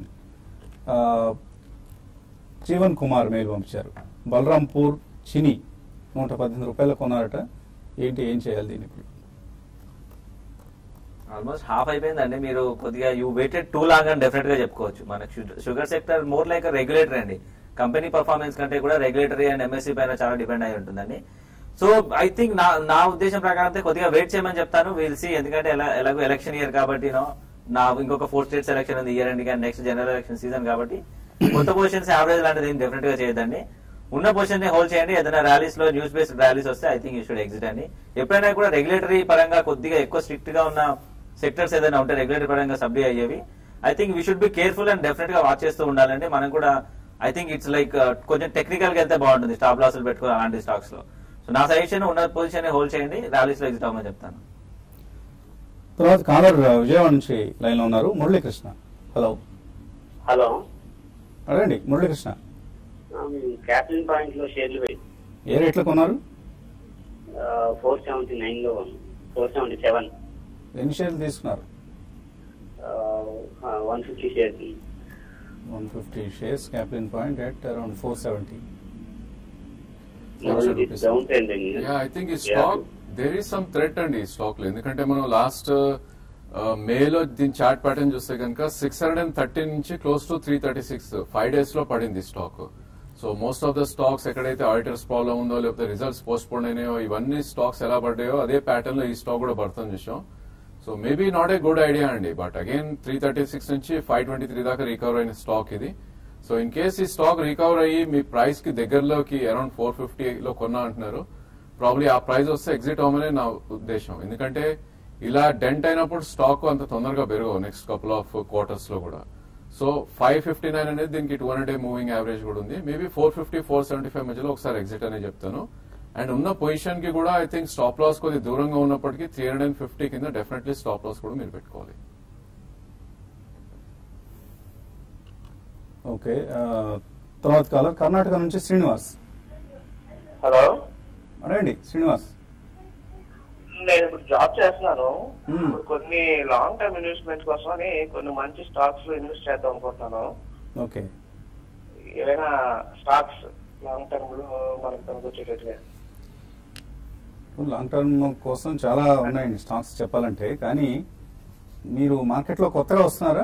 Jeevan Kumar mail పంపించారు. బలరాంపూర్ చిని నూట పద్దెనిమిది రూపాయలు కొన్నారట. ఏంటి, ఏం చేయాలి దీన్ని? ఇప్పుడు ఆల్మోస్ట్ హాఫ్ అయిపోయిందండి. మీరు కొద్దిగా యూ వెయిటెడ్ టూ లాంగ్ అని డెఫినెట్ గా చెప్పుకోవచ్చు. మనకి sugar sector more like regulatory అండి. కంపెనీ పర్ఫార్మెన్స్ కంటే కూడా రెగ్యులేటరీ అండ్ ఎంఎస్సీ పైన చాలా డిపెండ్ అయి ఉంటుందండి. సో ఐ థింక్ నా నా ఉద్దేశం ప్రకారం అయితే కొద్దిగా వెయిట్ చేయమని చెప్తాను. విల్ సీ, ఎందుకంటే ఎలాగో ఎలక్షన్ ఇయర్ కాబట్టి నా ఇంకొక ఫోర్ స్టేట్స్ ఎలక్షన్ ఉంది ఇయర్ అండ్ కానీ నెక్స్ట్ జనరల్ ఎలక్షన్ సీజన్ కాబట్టి కొత్త పొజిషన్స్ యావరేజ్ లాంటిది డెఫినెట్ గా చేయదండి. ఉన్న పొజిషన్ ని హోల్డ్ చేయండి. ఏదైనా ర్యాలీస్ లో న్యూస్ బేస్డ్ ర్యాలీస్ వస్తే I think you should exit అండి. ఎప్పుడైనా కూడా రెగ్యులేటరీ పరంగా కొద్దిగా ఎక్కువ స్ట్రిక్ట్ గా ఉన్న సెక్టర్స్ ఏదైనా ఉంటే రెగ్యులేటరీ పరంగా సబ్డీ అయ్యేవి. I think we should be careful and definite గా వాచ్ చేస్తూ ఉండాలండి. మనం కూడా ఐ థింక్ ఇట్స్ లైక్ కొంచెం టెక్నికల్ గా వెళ్తే బాగుంటుంది స్టాప్ లాసులు పెట్టుకుని అలాంటి స్టాక్స్ లో. సో నా సజెషన్ ఉన్న పొజిషన్ హోల్డ్ చేయండి, ర్యాలీస్ లో ఎగ్జిట్ అవ్వమని చెప్తాను. తర్వాత కాలర్ విజయవాడ నుంచి లైన్ లో ఉన్నారు. మురళీకృష్ణ. హలో హలో అడండి మురళీకృష్ణ. క్యాపిటల్ పాయింట్ లో షేర్లు ఏ రేట్లో కొన్నారు? ఫోర్ సెవెంటీ నైన్ లో ఫోర్ సెవెంటీ సెవెన్. ఎన్ని షేర్లు తీసుకున్నారు? One fifty shares. One fifty shares capital point at around four seventy. Down trend. I think ఈ stock there is some threat అండి ఈ స్టాక్ లో. ఎందుకంటే మనం లాస్ట్ మేలో దీని చార్ట్ ప్యాటర్న్ చూస్తే కనుక సిక్స్ హండ్రెడ్ అండ్ థర్టీ నుంచి close to three thirty six five days లో పడింది stock. So most of the stocks ఎక్కడైతే ఆడిటర్స్ ప్రాబ్లం ఉందో లేకపోతే రిజల్ట్స్ పోస్ట్ పోన్ అయినాయో ఇవన్నీ స్టాక్స్ ఎలా పడ్డాయో అదే ప్యాటర్న్ లో ఈ స్టాక్ కూడా పడుతుంది చూసాం. So maybe not a good idea అండి. But again three thirty six నుంచి ఫైవ్ ట్వంటీ త్రీ దాకా రికవర్ అయిన స్టాక్ ఇది. సో ఇన్ కేస్ ఈ స్టాక్ రికవర్ అయ్యి మీ ప్రైస్ కి దగ్గరలోకి అరౌండ్ ఫోర్ ఫిఫ్టీలో కొన్నా అంటున్నారు, ప్రాబ్లీ ఆ ప్రైస్ వస్తే ఎగ్జిట్ అవ్వమనే నా ఉద్దేశం. ఎందుకంటే ఇలా డెంట్ అయినప్పుడు స్టాక్ అంత తొందరగా పెరగవు నెక్స్ట్ కపుల్ ఆఫ్ క్వార్టర్స్ లో కూడా. సో ఫైవ్ ఫిఫ్టీ నైన్ అనేది దీనికి two hundred day moving average కూడా ఉంది. Maybe four fifty four seventy five మధ్యలో ఒకసారి ఎగ్జిట్ అనే చెప్తాను. అండ్ ఉన్న పొజిషన్ కి కూడా ఐ థింక్ స్టాప్ లాస్ కొద్ది దూరంగా ఉన్నప్పటికీ త్రీ హండ్రెడ్ అండ్ ఫిఫ్టీ కింద డెఫినెట్లీ స్టాప్ లాస్ కూడా మీరు పెట్టుకోవాలి. ఓకే, తర్వాత కాలర్ కర్ణాటక నుంచి శ్రీనివాస్. హలో, అడండి శ్రీనివాస్. నేను ఇప్పుడు జాబ్ చేస్తున్నాను. ఇప్పుడు కొన్ని లాంగ్ టర్మ్ ఇన్వెస్ట్మెంట్ కోసం అని కొన్ని మంచి స్టాక్స్ లో ఇన్వెస్ట్ చేద్దాం అనుకుంటున్నాను. ఓకే, ఏదైనా స్టాక్స్ లాంగ్ టర్మ్ లో మనకు పనికొచ్చేటట్టుగా. లాంగ్ టర్మ్ కోసం చాలా ఉన్నాయండి స్టాక్స్ చెప్పాలంటే. కానీ మీరు మార్కెట్లో కొత్తగా వస్తున్నారా?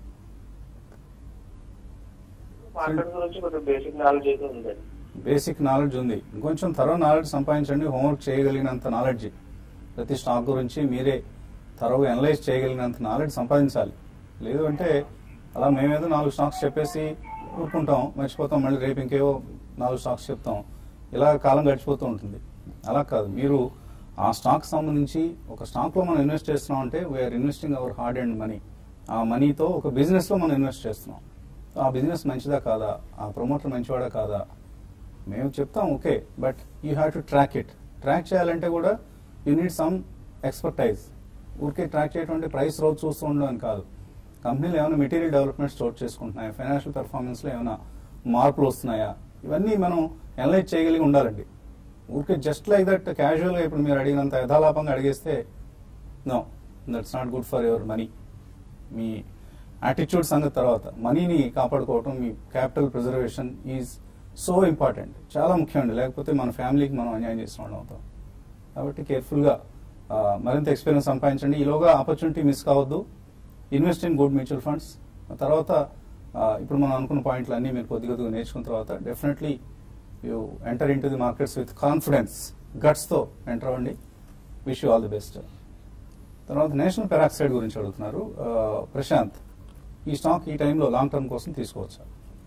మార్కెట్ గురించి కొంచెం బేసిక్ నాలెడ్జ్ అయితే ఉంది. బేసిక్ నాలెడ్జ్ ఉంది, ఇంకొంచెం తరవ నాలెడ్జ్ సంపాదించండి. హోంవర్క్ చేయగలిగినంత నాలెడ్జ్, ప్రతి స్టాక్ గురించి మీరే తరవ అనలైజ్ చేయగలిగినంత నాలెడ్జ్ సంపాదించాలి. లేదు అంటే అలా మేమేదో నాలుగు స్టాక్స్ చెప్పేసి ఊరుకుంటాం, మర్చిపోతాం, మళ్ళీ రేపు ఇంకేవో నాలుగు స్టాక్స్ చెప్తాం, ఇలా కాలం గడిచిపోతూ ఉంటుంది. అలా కాదు, మీరు ఆ స్టాక్ సంబంధించి ఒక స్టాక్లో మనం ఇన్వెస్ట్ చేస్తున్నాం అంటే we are investing our hard earned money. ఆ మనీతో ఒక బిజినెస్లో మనం ఇన్వెస్ట్ చేస్తున్నాం. ఆ బిజినెస్ మంచిదా కాదా, ఆ ప్రమోటర్ మంచివాడా కాదా మేము చెప్తాం, okay. But you have to track it. Track చేయాలంటే కూడా యూ నీడ్ సమ్ ఎక్స్పర్టైజ్. ఊరికే ట్రాక్ చేయటువంటి ప్రైస్ రోజు చూస్తూ ఉండడం అని కాదు. కంపెనీలు ఏమైనా మెటీరియల్ డెవలప్మెంట్స్ చోటు చేసుకుంటున్నాయా, ఫైనాన్షియల్ పెర్ఫార్మెన్స్లో ఏమైనా మార్పులు వస్తున్నాయా, ఇవన్నీ మనం అనలైజ్ చేయగలిగి ఉండాలండి. ఊరికే జస్ట్ లైక్ దట్ క్యాజువల్గా ఇప్పుడు మీరు అడిగినంత యథాలాపంగా అడిగేస్తే no, that's not good for your money. మీ యాటిట్యూడ్ సంగతి తర్వాత, మనీని కాపాడుకోవటం, మీ capital preservation is so important, చాలా ముఖ్యమండి. లేకపోతే మన ఫ్యామిలీకి మనం అన్యాయం చేసిన అవుతాం. కాబట్టి కేర్ఫుల్గా మరింత ఎక్స్పీరియన్స్ సంపాదించండి. ఈలోగా ఆపర్చునిటీ మిస్ కావద్దు. Invest in good mutual funds. తర్వాత ఇప్పుడు మనం అనుకున్న పాయింట్లు అన్నీ మీరు కొద్ది కొద్దిగా నేర్చుకున్న తర్వాత definitely you enter in to the markets with confidence, గట్స్తో ఎంటర్ అవ్వండి. Wish you all the best. తర్వాత నేషనల్ పెరాక్సైడ్ గురించి అడుగుతున్నారు ప్రశాంత్. ఈ స్టాక్ ఈ టైంలో లాంగ్ టర్మ్ కోసం తీసుకోవచ్చా?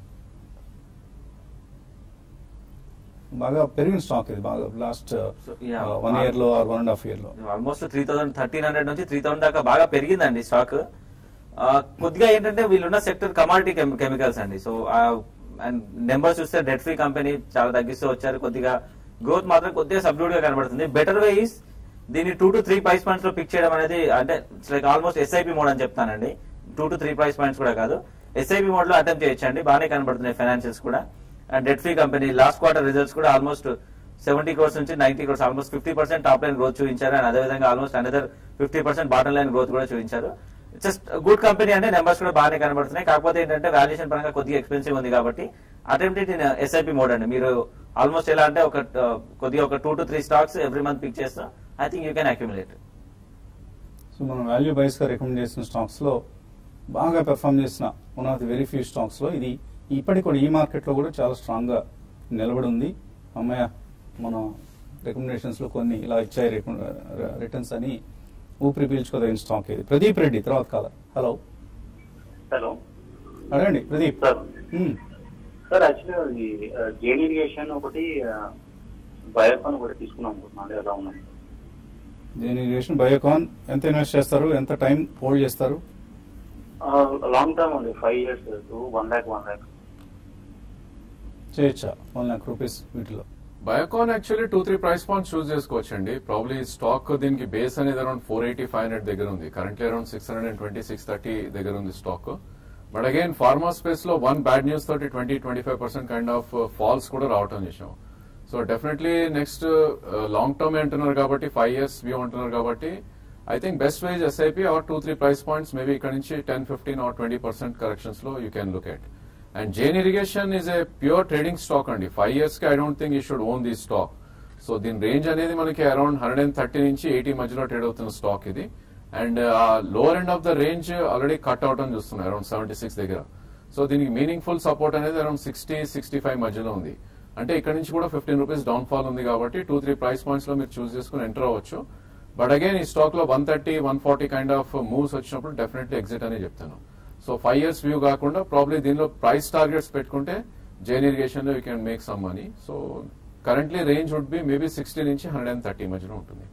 బాగా పెరిగిన స్టాక్ ఇది, బాగా లాస్ట్ వన్ ఇయర్ లో వన్ అండ్ హాఫ్ ఇయర్ లో almost three thousand thirteen hundred నుంచి త్రీ థౌసండ్ దాకా బాగా పెరిగిందండి స్టాక్. కొద్దిగా ఏంటంటే వీళ్ళున్న సెక్టర్ కమాడిటీ కెమికల్స్ అండి. సో అండ్ నెంబర్స్ చూస్తే డెట్ ఫ్రీ కంపెనీ చాలా తగ్గిస్తూ వచ్చారు. కొద్దిగా గ్రోత్ మాత్రం కొద్దిగా సబ్డ్యూడ్ గా కనబడుతుంది. బెటర్ వే ఈస్ దీన్ని two to three price points లో పిక్ చేయడం అనేది, అంటే లైక్ ఆల్మోస్ట్ ఎస్ఐపి మోడ్ అని చెప్తానండి. Two to three price points కూడా కాదు, ఎస్ఐపి మోడ్ లో అటెంప్ట్ చేయొచ్చండి. బాగానే కనబడుతున్నాయి ఫైనాన్షియల్స్ కూడా. And debt free company last quarter results కూడా ఆల్మోస్ట్ సెవెంటీ క్రోర్స్ నుంచి ninety crores, almost fifty percent top line growth చూపించారు. అండ్ అదేవిధంగా almost another fifty percent bottom line growth కూడా చూపించారు. జస్ట్ గుడ్ కంపెనీ అంటే నెంబర్స్ కూడా బాగానే కనబడుతున్నాయి. కాకపోతే ఏంటంటే వాల్యుయేషన్ పరంగా కొద్దిగా ఎక్స్పెన్సివ్ ఉంది కాబట్టి attempt it in SIP mode అండి. మీరు ఆల్మోస్ట్ ఎలా అంటే ఒక కొద్దిగా ఒక two to three stocks every month pick చేస్తాం. I think you can accumulate. So మనం వాల్యూ బైస్ గా రికమెండ్ చేసిన స్టాక్స్ లో బాగా పెర్ఫామ్ చేసిన one of the very few stocks లో ఇది ఇప్పటికి కూడా ఈ మార్కెట్ లో కూడా చాలా స్ట్రాంగ్ గా నిలబడి ఉంది. అమ్మాయ మన రికమెండేషన్స్ లో కొన్ని ఇలా ఇచ్చాయి రిటర్న్స్ అని ఊపిరి పీల్చుకోదగిన స్టాక్ ఇది. ప్రదీప్ రెడ్డి తర్వాత కాలర్. హలో హలో అడగండి Pradeep. Sir sir actually Jain irrigation ఒకటి బయోకాన్ ఒకటి తీసుకున్నాం అనుకుంటున్నాను, ఎలా ఉన్నాం? గెయిన్ ఇరిగేషన్, బయోకాన్ ఎంత ఇన్వెస్ట్ చేస్తారు, ఎంత టైం హోల్డ్ చేస్తారు? లాంగ్ టర్మ్ ఉంది, five years one lakh one lakh చేయొచ్చా? వన్ ల్యాక్ రూపీస్ వీటిలో Biocon actually two three price points choose చేసుకోవచ్చండి. ప్రాబ్లీ స్టాక్ దీనికి బేస్ అనేది around four eighty five hundred దగ్గర ఉంది. Currently around six hundred and twenty six thirty దగ్గర ఉంది stock. But again pharma space లో వన్ బ్యాడ్ న్యూస్ తోటి twenty twenty five percent kind of falls కూడా రావటం చేసాం. So definitely next long term అంటున్నారు కాబట్టి, ఫైవ్ ఇయర్స్ వ్యూ అంటున్నారు కాబట్టి, I think best ways SIP or two three price points maybe ఇక్కడ నుంచి ten fifteen or twenty percent corrections లో you can look at. And Jain irrigation is a pure trading stock అండి. Five years కి I don't think you should own this stock. So దీని range అనేది మనకి around hundred and thirty నుంచి eighty మధ్యలో trade అవుతున్న stock ఇది. అండ్ ఆ lower end of the range already cut out అని చూస్తున్నాయి అరౌండ్ సెవెంటీ సిక్స్ దగ్గర. సో దీనికి మీనింగ్ఫుల్ సపోర్ట్ అనేది అరౌండ్ సిక్స్టీ సిక్స్టీ ఫైవ్ మధ్యలో ఉంది. అంటే ఇక్కడ నుంచి కూడా ఫిఫ్టీన్ రూపీస్ డౌన్ ఫాల్ ఉంది కాబట్టి టూ త్రీ ప్రైస్ పాయింట్స్ లో మీరు చూస్ చేసుకుని ఎంటర్ అవ్వచ్చు. బట్ అగైన్ ఈ స్టాక్ లో one thirty one forty kind of moves వచ్చినప్పుడు డెఫినెట్లీ ఎగ్జిట్ అని చెప్తాను. సో ఫైవ్ ఇయర్స్ వ్యూ కాకుండా ప్రాబ్లీ దీనిలో ప్రైస్ టార్గెట్స్ పెట్టుకుంటే జైన్ ఇరిగేషన్ లో you can make some money. So currently range would be maybe sixty నుంచి హండ్రెడ్ అండ్ థర్టీ మధ్యలో ఉంటుంది.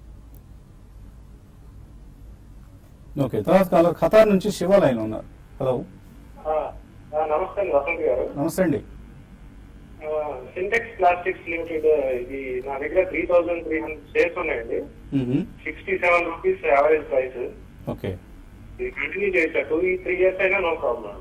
ఓకే, తర్వాత కాలర్ ఖతార్ నుంచి శివ లైన్ ఉన్నారు. హలో, నమస్తే వసంత్ గారు. నమస్తే అండి. సింటెక్స్ ప్లాస్టిక్స్ లిమిటెడ్ ఇది నా దగ్గర three thousand three hundred shares ఉన్నాయండి. Sixty seven rupees average price. Okay, ఇది కంటిన్యూ చేసేటట్టు ఈ త్రీ ఇయర్స్ అయినా నో ప్రాబ్లం.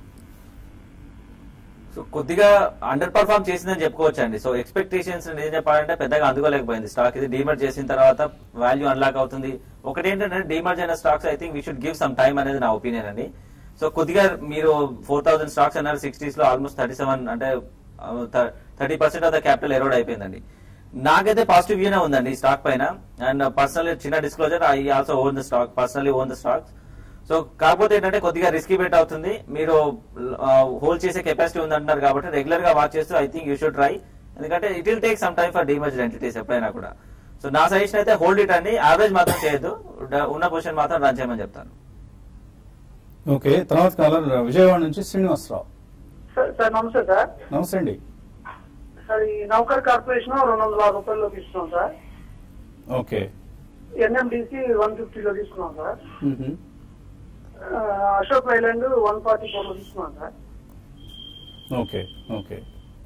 సో కొద్దిగా అండర్ పర్ఫార్మ్ చేసిందని చెప్పుకోవచ్చు అండి. సో ఎక్స్పెక్టేషన్స్ ఏం చెప్పాలంటే పెద్దగా అందుకోలేకపోయింది స్టాక్. ఇది డీమర్జ్ చేసిన తర్వాత వాల్యూ అన్లాక్ అవుతుంది. ఒకటి ఏంటంటే డీమర్జ్ అయిన stocks I think we should give some time అనేది నా ఒపీనియన్ అండి. సో కొద్దిగా మీరు ఫోర్ థౌసండ్ స్టాక్స్ అన్నారు, సిక్స్టీస్ లో ఆల్మోస్ట్ థర్టీ సెవెన్ అంటే thirty percent of the capital eroded అయిపోయిందండి. నాకైతే పాజిటివ్ వ్యూనే ఉందండి ఈ స్టాక్ పైన. అండ్ పర్సనల్ చిన్న disclosure, I also own the stock, personally own the stocks. So కాకపోతే ఏంటంటే కొద్దిగా రిస్కీ బెట్ అవుతుంది. మీరు హోల్డ్ చేసే కెపాసిటీ ఉందంటున్నారు కాబట్టి రెగ్యులర్ గా వాచ్ చేస్తూ I think you should try. ఎందుకంటే it will take some time for demerged entities ఎప్పుడైనా కూడా. సో నా సజెషన్ అయితే హోల్డ్ ఇట్ అండి, యావరేజ్ మాత్రం చేయొద్దు, ఉన్న పొజిషన్ మాత్రం రన్ చేయమని చెప్తాను. ఓకే, తర్వాత కాలర్ విజయవాడ నుంచి శ్రీనివాసరావు. సార్ నమస్తే సార్. నమస్తే అండి. సార్ ఈ నౌకర్ కార్పొరేషన్ రెండు వందల ఆరు రూపాయల్లో తీసుకున్నాం సార్. ఓకే, ఎన్ఎండిసి వన్ ఫిఫ్టీలో తీసుకున్నాం sir. Ashok Leyland one forty four లో తీసుకున్నాం సార్. ఓకే ఓకే,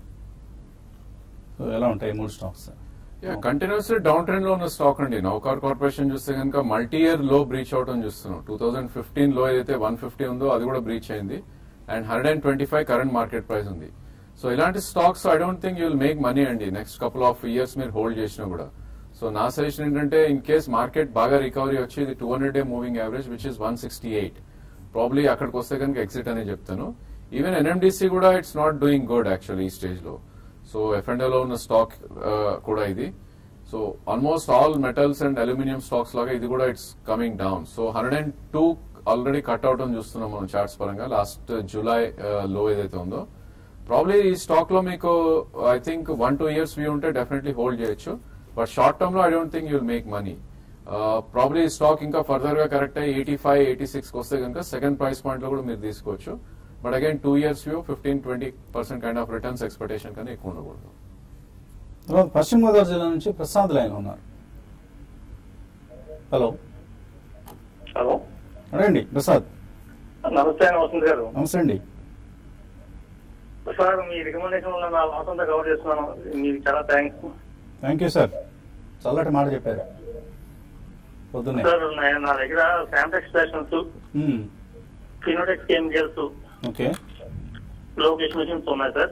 సో ఎలా ఉంటాయి మూడు స్టాక్స్? కంటిన్యూస్ డౌన్ ట్రెండ్ లో ఉన్న స్టాక్ అండి. నౌకార్ కార్పొరేషన్ చూస్తే కనుక మల్టీ ఇయర్ లో బ్రీచ్ అవటం చూస్తున్నాం. టూ థౌసండ్ ఫిఫ్టీన్ లో ఏదైతే వన్ ఫిఫ్టీ ఉందో అది కూడా బ్రీచ్ అయింది. And hundred and twenty five current market price ఉంది. సో ఇలాంటి stocks I don't think you will make money అండి నెక్స్ట్ కపుల్ ఆఫ్ ఇయర్స్ మీరు హోల్డ్ చేసినా కూడా. సో నా సజెషన్ ఏంటంటే ఇన్ కేస్ మార్కెట్ బాగా రికవరీ వచ్చి ఇది two hundred day moving average which is one sixty eight probably అక్కడికి వస్తే కనుక ఎగ్జిట్ అని చెప్తాను. ఈవెన్ ఎన్ఎండిసి కూడా it's not doing good actually ఈ స్టేజ్ లో. సో ఎఫ్ అండ్ లో ఉన్న స్టాక్ కూడా ఇది. So almost all metals and aluminium stocks లాగా ఇది కూడా it's coming down. So hundred and two already cut out అని చూస్తున్నాం మనం చార్ట్స్ పరంగా. లాస్ట్ జూలై లో ఏదైతే ఉందో ప్రాబ్లీ ఈ స్టాక్ లో మీకు I think one two years view ఉంటే డెఫినెట్లీ హోల్డ్ చేయొచ్చు. బట్ షార్ట్ టర్మ్ లో I don't think you will make money. Probably ఈ స్టాక్ ఇంకా ఫర్దర్ గా కరెక్ట్ అయ్యి ఎయిటీ ఫైవ్ ఎయిటీ సిక్స్ వస్తే కనుక సెకండ్ ప్రైస్ పాయింట్ లో కూడా మీరు తీసుకోవచ్చు. But again two years view fifteen twenty percent kind of returns expectation కన్నా ఎక్కువ ఉండకూడదు. పశ్చిమ గోదావరి జిల్లా నుంచి ప్రసాద్ లైన్ ఉన్నారు. Hello hello అడండి Prasad. నమస్తే వసంత్ గారు. నమస్తే అండి. సార్ మీ రికమెండేషన్ వల్ల నా లాస్ అంతా కవర్ చేస్తున్నాను, మీకు చాలా థ్యాంక్స్. థ్యాంక్ యూ సార్, చల్లటి మాట చెప్పారు పొద్దున్నే. సార్ నా దగ్గర Santex Fashions, Fineotex Chemicals, okay, Lokesh Machines ఉన్నాయి సార్.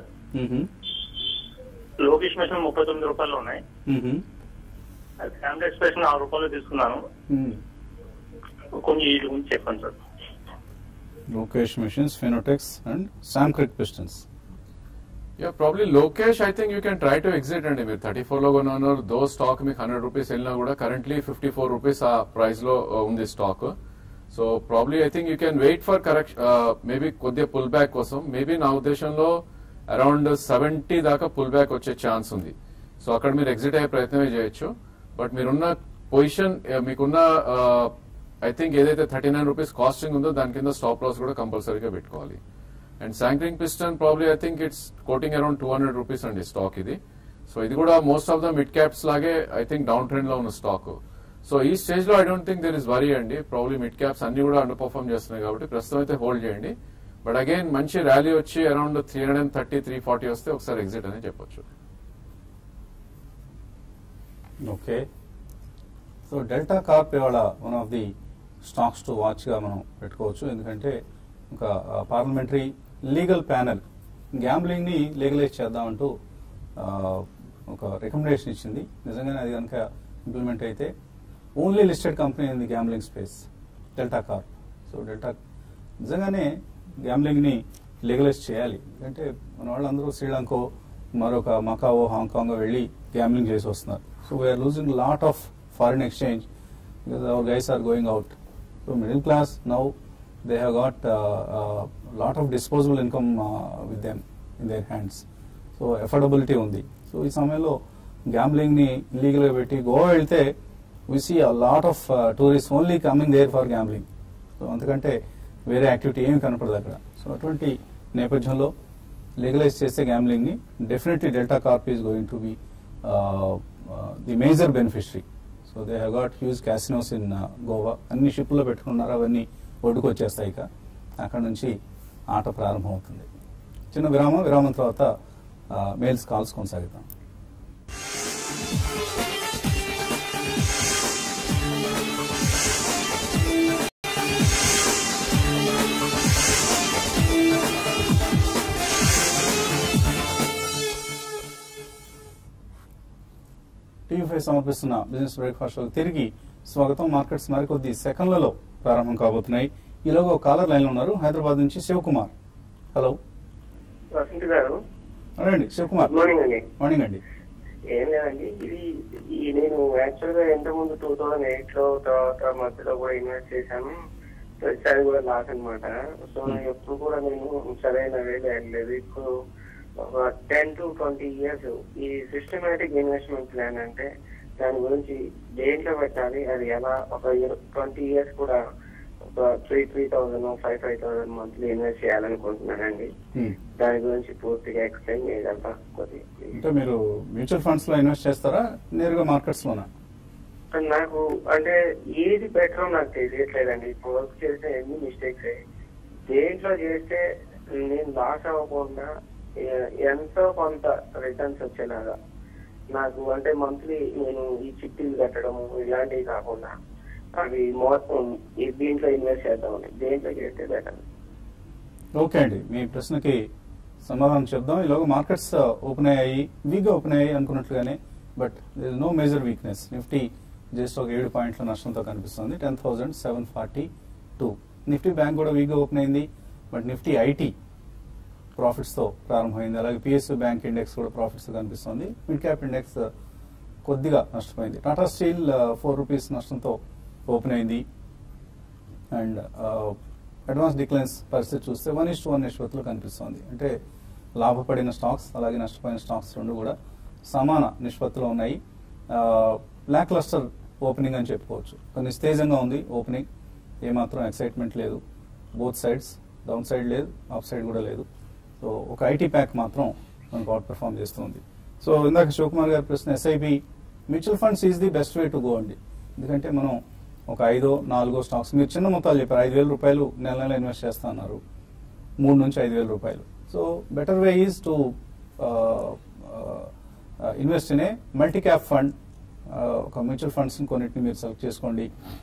లోకేష్ మిషన్ ముప్పై తొమ్మిది రూపాయలు ఉన్నాయి. శాంటెక్స్ ఫ్యాషన్ ఆరు రూపాయలు తీసుకున్నాను. కొంచెం వీటి గురించి చెప్పండి sir. Lokesh Machines, Fineotex and Samkrg Pistons. Yeah probably Lokesh I think you can try to exit అండి. మీరు థర్టీ ఫోర్ లో కొన్నారు, దో స్టాక్ మీకు హండ్రెడ్ రూపీస్ వెళ్ళినా కూడా కరెంట్లీ ఫిఫ్టీ ఫోర్ రూపీస్ ఆ ప్రైస్ లో ఉంది stock. So probably I think you can wait for correction, maybe కొద్దిగా పుల్ బ్యాక్ కోసం. మేబీ నా ఉద్దేశంలో అరౌండ్ సెవెంటీ దాకా పుల్ బ్యాక్ వచ్చే ఛాన్స్ ఉంది. సో అక్కడ మీరు ఎగ్జిట్ అయ్యే ప్రయత్నమే చేయొచ్చు. బట్ మీరున్న పొజిషన్ మీకున్న ఐ థింక్ ఏదైతే థర్టీ నైన్ రూపీస్ కాస్టింగ్ ఉందో దాని కింద స్టాప్ లాస్ కూడా కంపల్సరీగా పెట్టుకోవాలి. And Samkrg Piston probably I think it's quoting around two hundred rupees అండి స్టాక్ ఇది. సో ఇది కూడా most of the mid caps లాగే ఐ థింక్ డౌన్ ట్రెండ్ లో ఉన్న స్టాక్. సో ఈ స్టేజ్ లో I don't think there is worry అండి. ప్రాబ్లీ మిడ్ క్యాప్స్ అన్ని కూడా అండర్ పర్ఫార్మ్ చేస్తున్నాయి కాబట్టి ప్రస్తుతం అయితే హోల్డ్ చేయండి. బట్ అగైన్ మంచి ర్యాలీ వచ్చి around three hundred and thirty three forty వస్తే ఒకసారి ఎగ్జిట్ అని చెప్పొచ్చు. ఓకే, సో డెల్టా కార్ప్ ఇవాళ one of the stocks to watch గా మనం పెట్టుకోవచ్చు. ఎందుకంటే ఒక పార్లమెంటరీ లీగల్ ప్యానెల్ గ్యాంబ్లింగ్ ని లీగలైజ్ చేద్దామంటూ ఒక రికమెండేషన్ ఇచ్చింది. నిజంగానే అది కనుక ఇంప్లిమెంట్ అయితే only listed company in the gambling space Delta Corp. So Delta నిజంగానే గ్యాంబ్లింగ్ ని లీగలైజ్ చేయాలి. ఎందుకంటే మన వాళ్ళందరూ శ్రీలంకో మరొక మకావో హాంకాంగ్ వెళ్ళి గ్యాంబ్లింగ్ చేసి వస్తున్నారు. So we're losing lot of foreign exchange because our guys are going out. So middle class now they have got a uh, uh, lot of disposable income uh, with them in their hands. So affordability undi. So ఈ సమయంలో gambling ని illegal గా పెట్టి గోవా వెళ్తే we see a lot of uh, tourists only coming there for gambling. So అంతకంటే వేరే activity ఏమి కనపడదు అక్కడ. సో అటువంటి నేపథ్యంలో లీగలైజ్ చేసే గ్యాంబ్లింగ్ని definitely Delta Corp is going to be the major beneficiary. So they have got huge casinos in Goa. అన్ని షిప్లో పెట్టుకున్నారు, అవన్నీ ఒడ్డుకు వచ్చేస్తాయి. ఇక అక్కడ నుంచి ఆట ప్రారంభం అవుతుంది. చిన్న విరామం, విరామం తర్వాత మెయిల్స్ కాల్స్ కొనసాగుతాం. టీవీ ఫైవ్ సమర్పిస్తున్న బిజినెస్ బ్రేక్ఫాస్ట్ తిరిగి స్వాగతం. మార్కెట్స్ మరికొద్ది సెకండ్లలో ప్రారంభం కాబోతున్నాయి. ఈలోగా ఒక కాలర్ లైన్ లో ఉన్నారు, హైదరాబాద్ నుంచి శివకుమార్. హలో గారు, శివకుమార్. మార్నింగ్ అండి. మార్నింగ్ అండి. ఏం లేదండి, ఇది ఈ నేను యాక్చువల్ గా ఎంత ముందు టూ థౌసండ్ ఎయిట్ లో తర్వాత మధ్యలో కూడా ఇన్వెస్ట్ చేశాను. అది కూడా లాస్ అనమాట. సో ఎప్పుడు కూడా నేను సరైన వేలు వెళ్ళలేదు. ఇప్పుడు ఒక టెన్ టు ట్వంటీ ఇయర్స్ ఈ సిస్టమేటిక్ ఇన్వెస్ట్మెంట్ ప్లాన్ అంటే దాని గురించి దేంట్లో పెట్టాలి, అది ఎలా ఒక ట్వంటీ ఇయర్స్ కూడా ఒక three three thousand five five thousand monthly invest చేయాలనుకుంటున్నానండి. దాని గురించి పూర్తిగా ఎక్స్ప్లెయిన్ చేయగలరా కొద్దిగా? అంటే మీరు మ్యూచువల్ ఫండ్స్ లో ఇన్వెస్ట్ చేస్తారా, నేరుగా మార్కెట్స్ లోనా? నాకు అంటే ఏది బెటర్ నాకు తెలియట్లేదండి. ఇప్పుడు వర్క్ చేస్తే ఎన్ని మిస్టేక్స్ అయ్యాయి, దేంట్లో చేస్తే నేను లాస్ అవ్వకుండా ఎంతో కొంత రిటర్న్స్ వచ్చేలాగా నాకు, అంటే మంత్లీ నేను ఈ చిట్టీలు కట్టడము ఇలాంటివి కాకుండా అవి మొత్తం దీంట్లో ఇన్వెస్ట్ చేద్దామని దేంట్లో చేస్తే బెటర్? ఓకే అండి, మీ ప్రశ్నకి సమాధానం చెప్దాం. ఈలోగా మార్కెట్స్ ఓపెన్ అయ్యాయి, వీక్ గా ఓపెన్ అయ్యాయి అనుకున్నట్లుగానే, but there is no major weakness. Nifty just ఒక ఏడు పాయింట్ల నష్టంతో కనిపిస్తుంది, ten thousand seven forty two. Nifty bank కూడా వీక్ గా ఓపెన్ అయింది, బట్ నిఫ్టీ ఐటీ ప్రాఫిట్స్ తో ప్రారంభమైంది. అలాగే పిఎస్యూ బ్యాంక్ ఇండెక్స్ కూడా ప్రాఫిట్స్ కనిపిస్తుంది. మిడ్ క్యాప్ ఇండెక్స్ కొద్దిగా నష్టపోయింది. టాటా స్టీల్ ఫోర్ రూపీస్ నష్టంతో ఓపెన్ అయింది. అండ్ అడ్వాన్స్ డిక్లైన్స్ పరిస్థితి చూస్తే వన్ ఇస్ టు వన్ నిష్పత్తిలో కనిపిస్తుంది. అంటే లాభపడిన స్టాక్స్ అలాగే నష్టపోయిన స్టాక్స్ రెండు కూడా సమాన నిష్పత్తిలో ఉన్నాయి. బ్లాక్ లస్టర్ ఓపెనింగ్ అని చెప్పుకోవచ్చు. కొన్ని నిస్తేజంగా ఉంది ఓపెనింగ్, ఏమాత్రం ఎక్సైట్మెంట్ లేదు. బోత్ సైడ్స్, డౌన్ సైడ్ లేదు, అప్ సైడ్ కూడా లేదు. సో ఒక ఐటీ ప్యాక్ మాత్రం మనకు అవుట్ పర్ఫామ్ చేస్తుంది. సో ఇందాక శివకుమార్ గారి ప్రశ్న, SIP mutual funds is the best way to go అండి. ఎందుకంటే మనం ఒక ఐదో నాలుగో స్టాక్స్, మీరు చిన్న మొత్తాలు చెప్పారు, ఐదు వేల రూపాయలు నెల నెల ఇన్వెస్ట్ చేస్తా అన్నారు, మూడు నుంచి ఐదు వేల రూపాయలు. So better way is to invest in a multi cap fund. ఒక మ్యూచువల్ ఫండ్స్ కొన్నిటిని మీరు సెలెక్ట్ చేసుకోండి.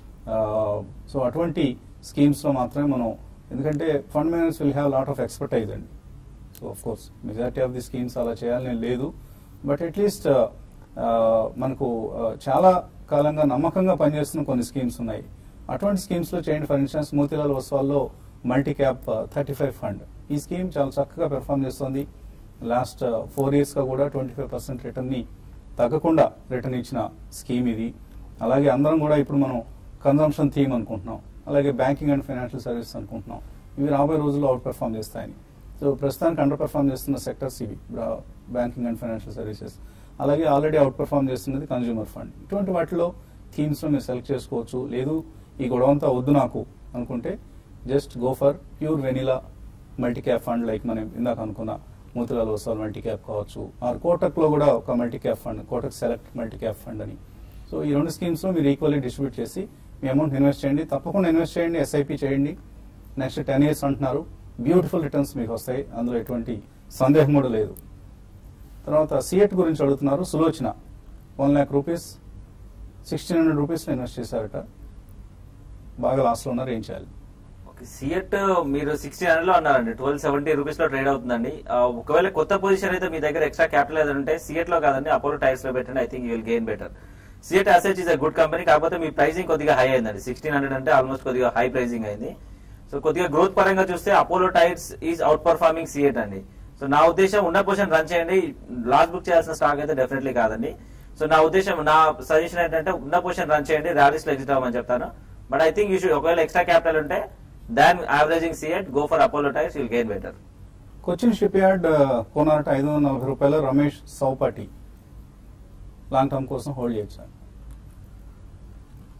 సో అటువంటి స్కీమ్స్ లో మాత్రమే మనం, ఎందుకంటే fund managers will have lot of expertise అండి. So of course majority of the schemes అలా చేయాలని లేదు, బట్ అట్లీస్ట్ మనకు చాలా కాలంగా నమ్మకంగా పనిచేస్తున్న కొన్ని స్కీమ్స్ ఉన్నాయి. అటువంటి స్కీమ్స్ లో చేయండి. ఫర్ ఇన్స్టెన్స్ మోతీలాల్ ఒస్వాల్లో multi cap thirty five fund, ఈ స్కీమ్ చాలా చక్కగా పెర్ఫామ్ చేస్తుంది. లాస్ట్ ఫోర్ ఇయర్స్ గా కూడా ట్వంటీ ఫైవ్ పర్సెంట్ రిటర్న్ ని తగ్గకుండా రిటర్న్ ఇచ్చిన స్కీమ్ ఇది. అలాగే అందరం కూడా ఇప్పుడు మనం కన్జంప్షన్ థీమ్ అనుకుంటున్నాం, అలాగే బ్యాంకింగ్ అండ్ ఫైనాన్షియల్ సర్వీసెస్ అనుకుంటున్నాం. ఇవి రాబోయే రోజుల్లో అవుట్ పెర్ఫామ్ చేస్తాయని. సో ప్రస్తుతానికి అండర్ పెర్ఫామ్ చేస్తున్న సెక్టర్స్ ఇవి, బ్యాంకింగ్ అండ్ ఫైనాన్షియల్ సర్వీసెస్. అలాగే ఆల్రెడీ అవుట్ పెర్ఫామ్ చేస్తున్నది కన్జ్యూమర్ ఫండ్. ఇటువంటి వాటిలో థీమ్స్ లో మీరు సెలెక్ట్ చేసుకోవచ్చు. లేదు ఈ గొడవంతా వద్దు నాకు అనుకుంటే just go for pure vanilla multi cap fund, like మనం ఇందాక అనుకున్న మోతీలాల్ ఒస్వాల్ మల్టీ క్యాప్ కావచ్చు, ఆర్ కోటక్ లో కూడా ఒక multi cap fund, Kotak select multi cap fund అని. సో ఈ రెండు స్కీమ్స్ లో మీరు ఈక్వల్లీ డిస్ట్రిబ్యూట్ చేసి మీ అమౌంట్ ఇన్వెస్ట్ చేయండి. తప్పకుండా ఇన్వెస్ట్ చేయండి, ఎస్ఐపి చేయండి. నెక్స్ట్ టెన్ ఇయర్స్ అంటున్నారు, బ్యూటిఫుల్ రిటర్న్స్ మీకు వస్తాయి, అందులో ఎటువంటి సందేహం కూడా లేదు. తర్వాత సిఎట్ గురించి అడుగుతున్నారు Sulochana. One lakh rupees sixteen hundred rupees invest చేశారట, బాగా లాస్ లో ఉన్నారు, ఏం చేయాలి? సిఎట్ మీరు సిక్స్టీన్ హండ్రెడ్ లో అన్నారండి, ట్వెల్వ్ సెవెంటీ రూపీస్ లో ట్రేడ్ అవుతుందండి. ఒకవేళ కొత్త పొజిషన్ అయితే మీ దగ్గర ఎక్స్ట్రా క్యాపిటల్ ఏదైనా ఉంటే సిఎట్ లో కాదండి అపోలో టైర్స్ లో పెట్టండి. I think you will gain better. CEAT asset is a good company, కాకపోతే మీ ప్రైసింగ్ కొద్దిగా హై అయిందండి. సిక్స్టీన్ హండ్రెడ్ అంటే ఆల్మోస్ట్ కొద్దిగా హై ప్రైసింగ్ అయింది. సో కొద్దిగా గ్రోత్ పరంగా చూస్తే Apollo Tyres is outperforming CEAT అండి. సో నా ఉద్దేశం ఉన్న పొజిషన్ రన్ చేయండి, లాస్ బుక్ చేయాల్సిన స్టాక్ అయితే డెఫినెట్లీ కాదండి. సో నా ఉద్దేశం, నా సజెషన్ ఏంటంటే ఉన్న పొజిషన్ రన్ చేయండి, ర్యాలీస్ లో ఎగ్జిట్ అవ్వమని చెప్తాను. But I think you should, ఒకవేళ ఎక్స్ట్రా క్యాపిటల్ ఉంటే than averaging CEAT, go for Apollo Tyres, will gain better. Cochin Shipyard కొనారట ఐదు వందల నలభై రూపాయలు. రమేష్ సౌపాటి లాంగ్ టర్మ్ కోసం హోల్డ్ చేయొచ్చు.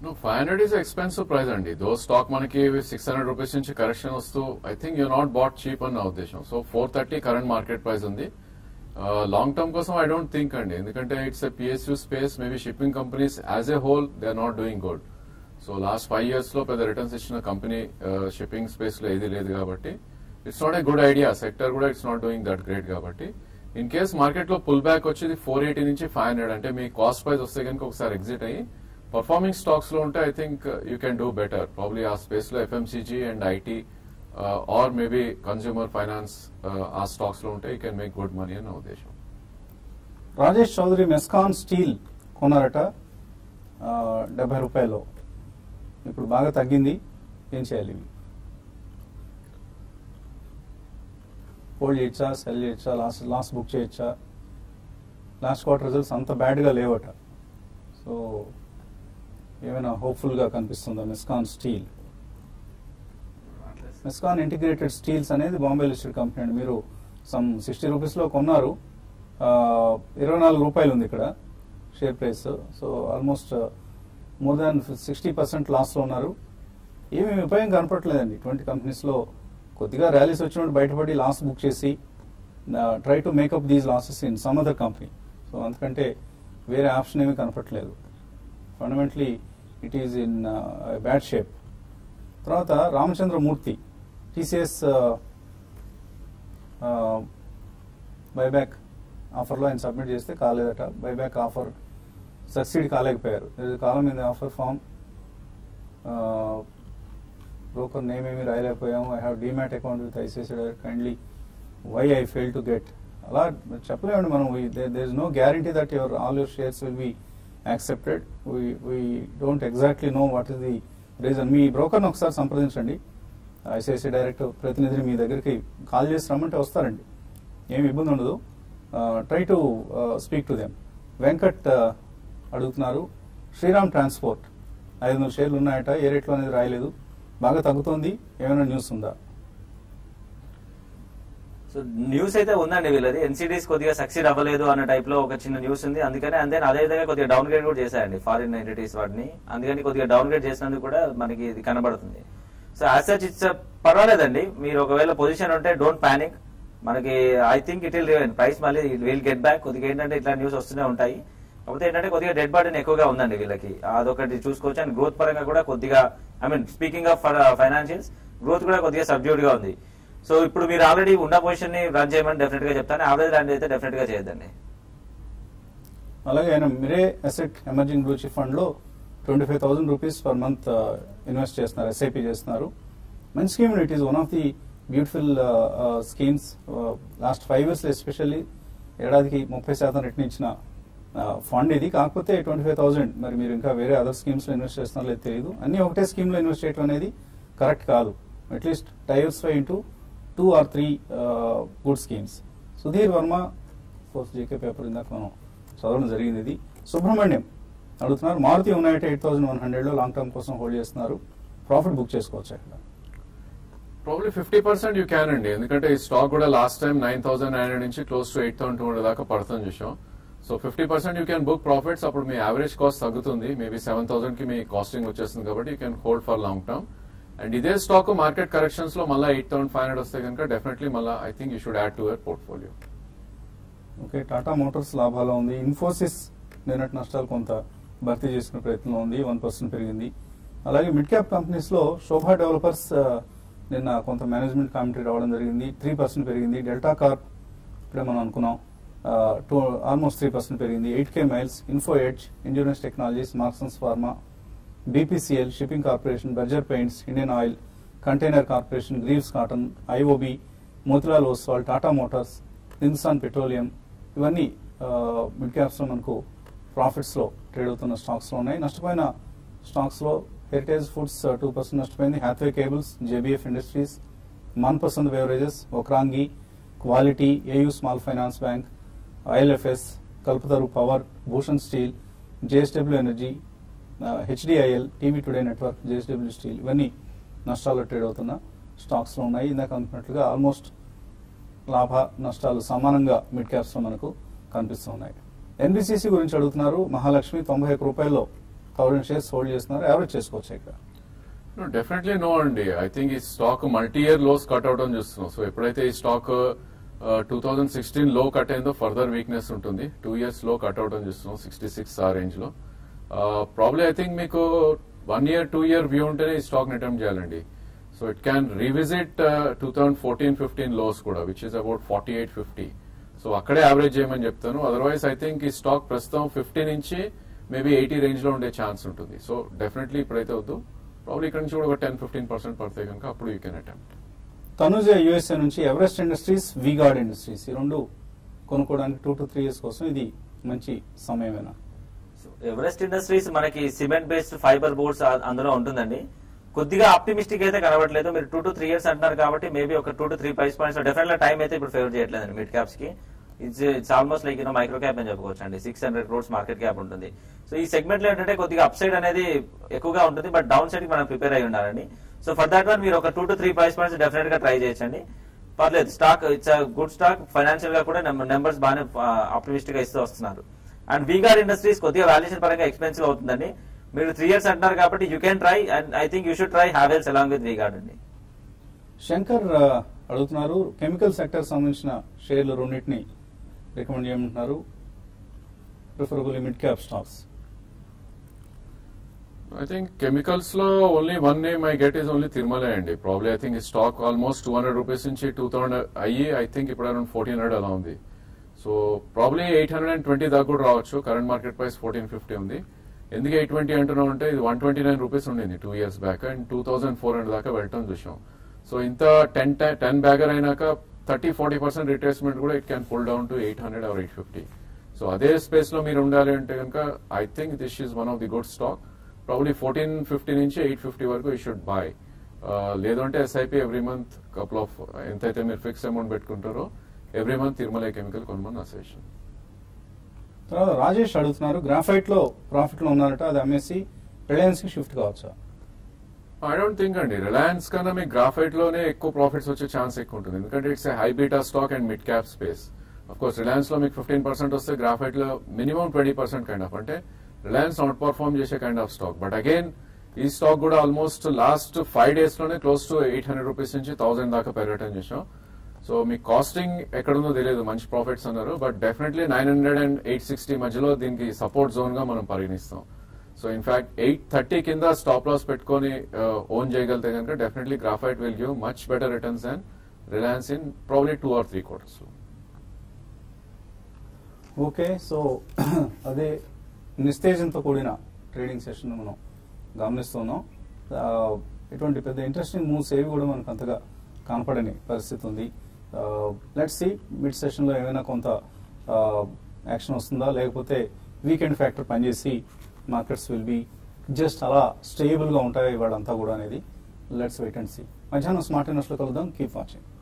No, five hundred is an expensive price అండి. దో స్టాక్ మనకి సిక్స్ హండ్రెడ్ రూపీస్ నుంచి కరెక్షన్ వస్తూ I think you not bought cheap అని నా ఉద్దేశం. So four thirty current market price ఉంది. లాంగ్ టర్మ్ కోసం ఐ డోంట్ థింక్ అండి, ఎందుకంటే it's a PSU space. Maybe shipping companies as a whole they are not doing good. So last five years లో పెద్ద returns ఇచ్చిన company shipping space లో ఏది లేదు కాబట్టి it's not a good idea. Sector కూడా it's not doing that great కాబట్టి in case market లో పుల్ బ్యాక్ వచ్చేది ఫోర్ ఎయిటీ నుంచి ఫైవ్ హండ్రెడ్ అంటే మీ కాస్ట్ ప్రైస్ వస్తే కనుక ఒకసారి ఎగ్జిట్ అయ్యి పర్ఫార్మింగ్ స్టాక్స్ లో ఉంటే I think you can do better. Probably ఆ స్పేస్ లో FMCG and IT or maybe consumer finance ఆ స్టాక్స్ లో ఉంటే you can make good money అని నా ఉద్దేశం. రాజేష్ చౌదరి మెస్కాన్ స్టీల్ కొన్నారట డెబ్బై రూపాయలు, ఇప్పుడు బాగా తగ్గింది, ఏం చేయాలి? హోల్డ్ చేయొచ్చా, సెల్ చేయొచ్చా, లాస్ట్ లాస్ట్ బుక్ చేయొచ్చా? లాస్ట్ క్వార్టర్ రిజల్ట్స్ అంత బ్యాడ్గా లేవట. సో ఏమైనా హోప్ఫుల్గా కనిపిస్తుందా Mescon Steel? Mescon Integrated Steels అనేది బాంబే లిస్టెడ్ కంపెనీ అండి. మీరు సమ్ సిక్స్టీ రూపీస్లో కొన్నారు, ఇరవై నాలుగు రూపాయలు ఉంది ఇక్కడ share price. So almost more than sixty percent లాస్లో ఉన్నారు. ఏమీ ఉపయోగం కనపడలేదండి. ఇటువంటి కంపెనీస్లో కొద్దిగా ర్యాలీస్ వచ్చినప్పుడు బయటపడి లాస్ బుక్ చేసి try to make up these losses in some other company. So అందుకంటే వేరే ఆప్షన్ ఏమీ కనపడలేదు. Fundamentally it is in bad shape. తర్వాత రామచంద్రమూర్తి టీసీఎస్ బైబ్యాక్ ఆఫర్లో ఆయన సబ్మిట్ చేస్తే కాలేదట. బైబ్యాక్ ఆఫర్ సక్సీడ్ కాలేకపోయారు. కాలం మీద ఆఫర్ ఫామ్ బ్రోకర్ నేమ్ ఏమి రాయలేకపోయాము. I have demat account with ICICI direct, kindly why I fail to get. అలా చెప్పలేమండి మనం. There is no guarantee that your all your shares will be accepted. We don't exactly know what is the reason. మీ బ్రోకర్ని ఒకసారి సంప్రదించండి. ICICI direct ప్రతినిధిని మీ దగ్గరికి call చేసి రమ్మంటే వస్తారండి, ఏమి ఇబ్బంది ఉండదు. Try to speak to them. Venkat అడుగుతున్నారు శ్రీరామ్ ట్రాన్స్పోర్ట్ ఐదు వందల షేర్లు ఉన్నాయట, ఏ రేట్లో అనేది రాయలేదు, బాగా తగ్గుతోంది, ఏమైనా న్యూస్ ఉందా? సో న్యూస్ అయితే ఉందండి వీళ్ళది. ఎన్సీడీస్ కొద్దిగా సక్సీడ్ అవ్వలేదు అన్న టైప్ లో ఒక చిన్న న్యూస్ ఉంది. అందుకని అంతే అదే విధంగా కొద్దిగా డౌన్ గ్రేడ్ కూడా చేశాయండి ఫారిన్ ఎంటిటీస్ వాటిని. అందుకని కొద్దిగా డౌన్ గ్రేడ్ చేసినందుకు కూడా మనకి ఇది కనబడుతుంది. సో యాజ్ సచ్ ఇట్స్ పర్వాలేదండి. మీరు ఒకవేళ పొజిషన్ ఉంటే డోంట్ పానిక్. మనకి I think it will revive price మళ్ళీ విల్ గెట్ బ్యాక్. కొద్దిగా ఏంటంటే ఇట్లా న్యూస్ వస్తూనే ఉంటాయి. కాకపోతే ఏంటంటే కొద్దిగా డెడ్ బాడీని ఎక్కువగా ఉందండి వీళ్ళకి, అదొకటి చూసుకోవచ్చు. అండ్ గ్రోత్ పరంగా కూడా కొద్దిగా I mean speaking of financials growth కూడా కొద్దిగా సబ్డ్యూడ్ గా ఉంది. సో ఇప్పుడు మీరు ఆల్రెడీ ఉన్న పొజిషన్ ని రన్ చేయమని డెఫినెట్ గా చెప్తాను. యావరేజ్ ల్యాండ్ అయితే డెఫినెట్ గా చేయొద్దండి. అలాగే ఆయన Mirae Asset Emerging Blue Chip Fund లో twenty five thousand rupees per month invest చేస్తున్నారు, ఎస్ఐపి చేస్తున్నారు. మంచి scheme. It is one of the beautiful schemes. Last five years especially ఏడాదికి ముప్పై శాతం రిటర్న్ ఇచ్చిన ఫండ్ ఇది. కాకపోతే ట్వంటీ ఫైవ్ థౌసండ్ మరి మీరు ఇంకా వేరే అదర్ స్కీమ్స్ లో ఇన్వెస్ట్ చేస్తున్నారో లేదు తెలియదు. అన్ని ఒకటే స్కీమ్ లో ఇన్వెస్ట్ చేయడం అనేది కరెక్ట్ కాదు. At least diversify into two or three good schemes. Sudhir Varma course GK paper ఇందాక మనం చదవడం జరిగింది. ఇది సుబ్రహ్మణ్యం అడుగుతున్నారు Maruti united eight thousand one hundred లో లాంగ్ టర్మ్ కోసం హోల్డ్ చేస్తున్నారు, ప్రాఫిట్ బుక్ చేసుకోవచ్చు ఇక్కడ? Probably fifty percent you can అండి, ఎందుకంటే ఈ స్టాక్ కూడా last time nine thousand nine hundred నుంచి close to eight thousand two hundred దాకా పడుతుంది చూసాం. So fifty percent you can book profits. అప్పుడు మీ యావరేజ్ కాస్ట్ తగ్గుతుంది, మేబీ సెవెన్ థౌసండ్ కి మీ కాస్టింగ్ వచ్చేస్తుంది కాబట్టి you can hold for long term. And ఇదే స్టాక్ మార్కెట్ కరెక్షన్స్ లో మళ్ళీ ఎయిట్ థౌసండ్ ఫైవ్ హండ్రెడ్ వస్తే కనుక డెఫినెట్లీ మళ్ళీ I think you should add to your portfolio. Okay, Tata Motors లాభాలో ఉంది. ఇన్ఫోసిస్ నిన్నటి నష్టాలు కొంత భర్తీ చేసుకునే ప్రయత్నంలో ఉంది, వన్ పర్సెంట్ పెరిగింది. అలాగే మిడ్ క్యాప్ కంపెనీస్ లో శోభా డెవలపర్స్ నిన్న కొంత మేనేజ్మెంట్ కామెంటరీ రావడం జరిగింది, త్రీ పర్సెంట్ పెరిగింది. డెల్టా కార్ప్ ఇప్పుడే మనం అనుకున్నాం టూ ఆల్మోస్ట్ త్రీ పర్సెంట్ పెరిగింది. Eight K Miles, Info Edge, insurance technologies, Marksans Pharma, BPCL, Shipping Corporation, Berger Paints, Indian Oil, Container Corporation, Greaves Cotton, IOB, Motilal Oswal, Tata Motors, Hindustan Petroleum, ఇవన్నీ mid caps లో మనకు profits లో trade అవుతున్న stocks లో ఉన్నాయి. నష్టపోయిన stocks లో హెరిటేజ్ ఫుడ్స్ టూ పర్సెంట్ నష్టపోయింది, Hathway cables, JBF Industries, Manpasand Beverages, ఒక్రాంగి, Quality, AU Small Finance Bank, ILFS, Kalpataru Power, Bhushan Steel, JSW Energy, HDIL, TV Today Network, JSW Steel, ఇవన్నీ నష్టాల్లో ట్రేడ్ అవుతున్న స్టాక్స్ లో ఉన్నాయి. ఇందాక అనుకున్నట్లుగా ఆల్మోస్ట్ లాభ నష్టాలు సమానంగా మిడ్ క్యాప్స్ లో మనకు కనిపిస్తున్నాయి. ఎన్బిసిసి గురించి అడుగుతున్నారు. మహాలక్ష్మి తొంభై ఒక్క రూపాయల్లో థౌసండ్ షేర్స్ హోల్డ్ చేస్తున్నారు, యావరేజ్ చేసుకోవచ్చు ఇక్కడ? డెఫినెట్లీ నో అండి. ఐ థింక్ ఈ stock multi year lows cut out అని చూస్తున్నాం. సో ఎప్పుడైతే ఈ స్టాక్ టూ థౌజండ్ సిక్స్టీన్ లో కట్ అయిందో ఫర్దర్ వీక్నెస్ ఉంటుంది. టూ ఇయర్స్ లో కట్ అవుట్ అని చూస్తున్నాం సిక్స్టీ సిక్స్ ఆ రేంజ్ లో. ప్రాబ్లీ ఐ థింక్ మీకు one year two year view ఉంటేనే ఈ స్టాక్ అటెంప్ట్ చేయాలండి. So it can revisit two thousand fourteen fifteen lows కూడా, which is about forty eight fifty. So అక్కడే యావరేజ్ చేయమని చెప్తాను. అదర్వైజ్ ఐ థింక్ ఈ స్టాక్ ప్రస్తుతం ఫిఫ్టీ నుంచి మేబీ ఎయిటీ రేంజ్ లో ఉండే ఛాన్స్ ఉంటుంది. సో డెఫినెట్లీ ఇప్పుడైతే వద్దు. ప్రాబ్లీ ఇక్కడ నుంచి కూడా ఒక టెన్ ఫిఫ్టీన్ పర్సెంట్ పడితే కనుక అప్పుడు you can attempt. Tanuja USA నుంచి ఎవరెస్ట్ ఇండస్ట్రీస్, వీగార్డ్ ఇండస్ట్రీస్ ఈ రెండు కొనుక్కోవడానికి టూ టు త్రీ ఇయర్స్ కోసం ఇది మంచి సమయమేనా? ఎవరెస్ట్ ఇండస్ట్రీస్ మనకి సిమెంట్ బేస్డ్ ఫైబర్ బోర్డ్స్ అందులో ఉంటుందండి. కొద్దిగా ఆప్టిమిస్టిక్ అయితే కనబడలేదు. మీరు టూ టు త్రీ ఇయర్స్ అంటున్నారు కాబట్టి మేబీ ఒక two to three price points definite time అయితే ఇప్పుడు ఫేవర్ చేయట్లేదండి మిడ్ క్యాప్స్ కి. It's it's almost like you know micro cap అని చెప్పుకోవచ్చు అండి. Six hundred crores market cap ఉంటుంది. సో ఈ సెగ్మెంట్ లో ఏంటంటే కొద్దిగా అప్ సైడ్ అనేది ఎక్కువగా ఉంటుంది, బట్ డౌన్ సైడ్ కి మనం ప్రిపేర్ అయి ఉండాలండి. సో ఫర్ దాట్ వన్ మీరు ఒక two to three price points definite గా ట్రై చేయొచ్చండి. పర్లేదు, stock it's good stock. Financial గా కూడా నెంబర్స్ బాగానే ఆప్టిమిస్టిక్ గా ఇస్తూ వస్తున్నారు. అండ్ వీగార్డ్ ఇండస్ట్రీస్ కొద్దిగా వాల్యుయేషన్ పరంగా ఎక్స్పెన్సివ్ అవుతుందండి. మీరు త్రీ ఇయర్స్ అంటున్నారు కాబట్టి you can try, and I think you should try Havells along with Vguard అండి. శంకర్ అడుగుతున్నారు, కెమికల్ సెక్టర్ సంబంధించిన షేర్లు రెండింటిని రికమెండ్ చేయమంటున్నారు, preferable mid cap stocks. I think chemicals లో only one name I get is only Tirumala అండి. Probably I think stock almost two hundred rupees నుంచి two thousand అయ్యి I think ఇప్పుడు around fourteen hundred అలా ఉంది. So probably eight hundred and twenty దాకా కూడా రావచ్చు. Current market price fourteen fifty ఉంది. ఎందుకు ఎయిట్ ట్వంటీ అంటున్నాం అంటే ఇది వన్ ట్వంటీ నైన్ రూపీస్ ఉండింది two years back, and two thousand four hundred దాకా వెళ్ళటం చూసాం. సో ఇంత టెన్ టెన్ బ్యాగర్ అయినాక థర్టీ ఫార్టీ పర్సెంట్ రిట్రేస్మెంట్ కూడా it can pull down to eight hundred or eight fifty. So అదే space లో మీరు ఉండాలి అంటే కనుక I think this is one of the good stock. Probably fourteen fifty నుంచి eight fifty వరకు యూ షుడ్ బై. లేదంటే SIP every month couple of ఎంతైతే మీరు ఫిక్స్ అమౌంట్ పెట్టుకుంటారో ఎవ్రీ మంత్ తిరుమల కెమికల్ కొనమని నా సజెషన్. తర్వాత రాజేష్ అడుగుతున్నారు, గ్రాఫైట్ లో ప్రాఫిట్ లో ఉన్నారట, అది అమ్మేసి రిలయన్స్ కి షిఫ్ట్ కావచ్చా? ఐ డోంట్ థింక్ అండి. రిలయన్స్ కన్నా మీకు గ్రాఫైట్ లోనే ఎక్కువ ప్రాఫిట్స్ వచ్చే ఛాన్స్ ఎక్కువ ఉంటుంది. ఎందుకంటే it's high beta stock and mid cap space. Of course Reliance లో మీకు ఫిఫ్టీన్ పర్సెంట్ వస్తే గ్రాఫైట్ లో minimum twenty percent kind of, అంటే రిలయన్స్ అవుట్ పర్ఫార్మ్ చేసే kind of stock. But again ఈ స్టాక్ కూడా ఆల్మోస్ట్ లాస్ట్ ఫైవ్ డేస్ లోనే close to eight hundred rupees నుంచి థౌసండ్ దాకా పెరగటం చేసాం. సో మీ కాస్టింగ్ ఎక్కడుందో తెలియదు, మంచి ప్రాఫిట్స్ అన్నారు, but definitely nine hundred and eight sixty మధ్యలో దీనికి సపోర్ట్ జోన్ గా మనం పరిగణిస్తాం. సో ఇన్ఫాక్ట్ ఎయిట్ థర్టీ కింద స్టాప్ లాస్ పెట్టుకుని ఓన్ చేయగలితే కనుక definitely graphite will give much better returns and Reliance in probably two or three quarters. Okay, so అదే నిస్తేజంతో కూడిన ట్రేడింగ్ సెషన్ మనం గమనిస్తున్నాం. ఇటువంటి పెద్ద ఇంట్రెస్టింగ్ మూవ్స్ ఏవి కూడా మనకు అంతగా కనపడని పరిస్థితి ఉంది. లెట్స్ సీ మిడ్ సెషన్ లో ఏమైనా కొంత యాక్షన్ వస్తుందా, లేకపోతే వీకెండ్ ఫ్యాక్టర్ పనిచేసి మార్కెట్స్ విల్ బి జస్ట్ అలా స్టేబుల్ గా ఉంటాయి ఇవాళంతా కూడా అనేది. Let's wait and see. మధ్యాహ్నం స్మార్ట్ ఇన్వెస్ట్ లో కలుద్దాం. Keep watching.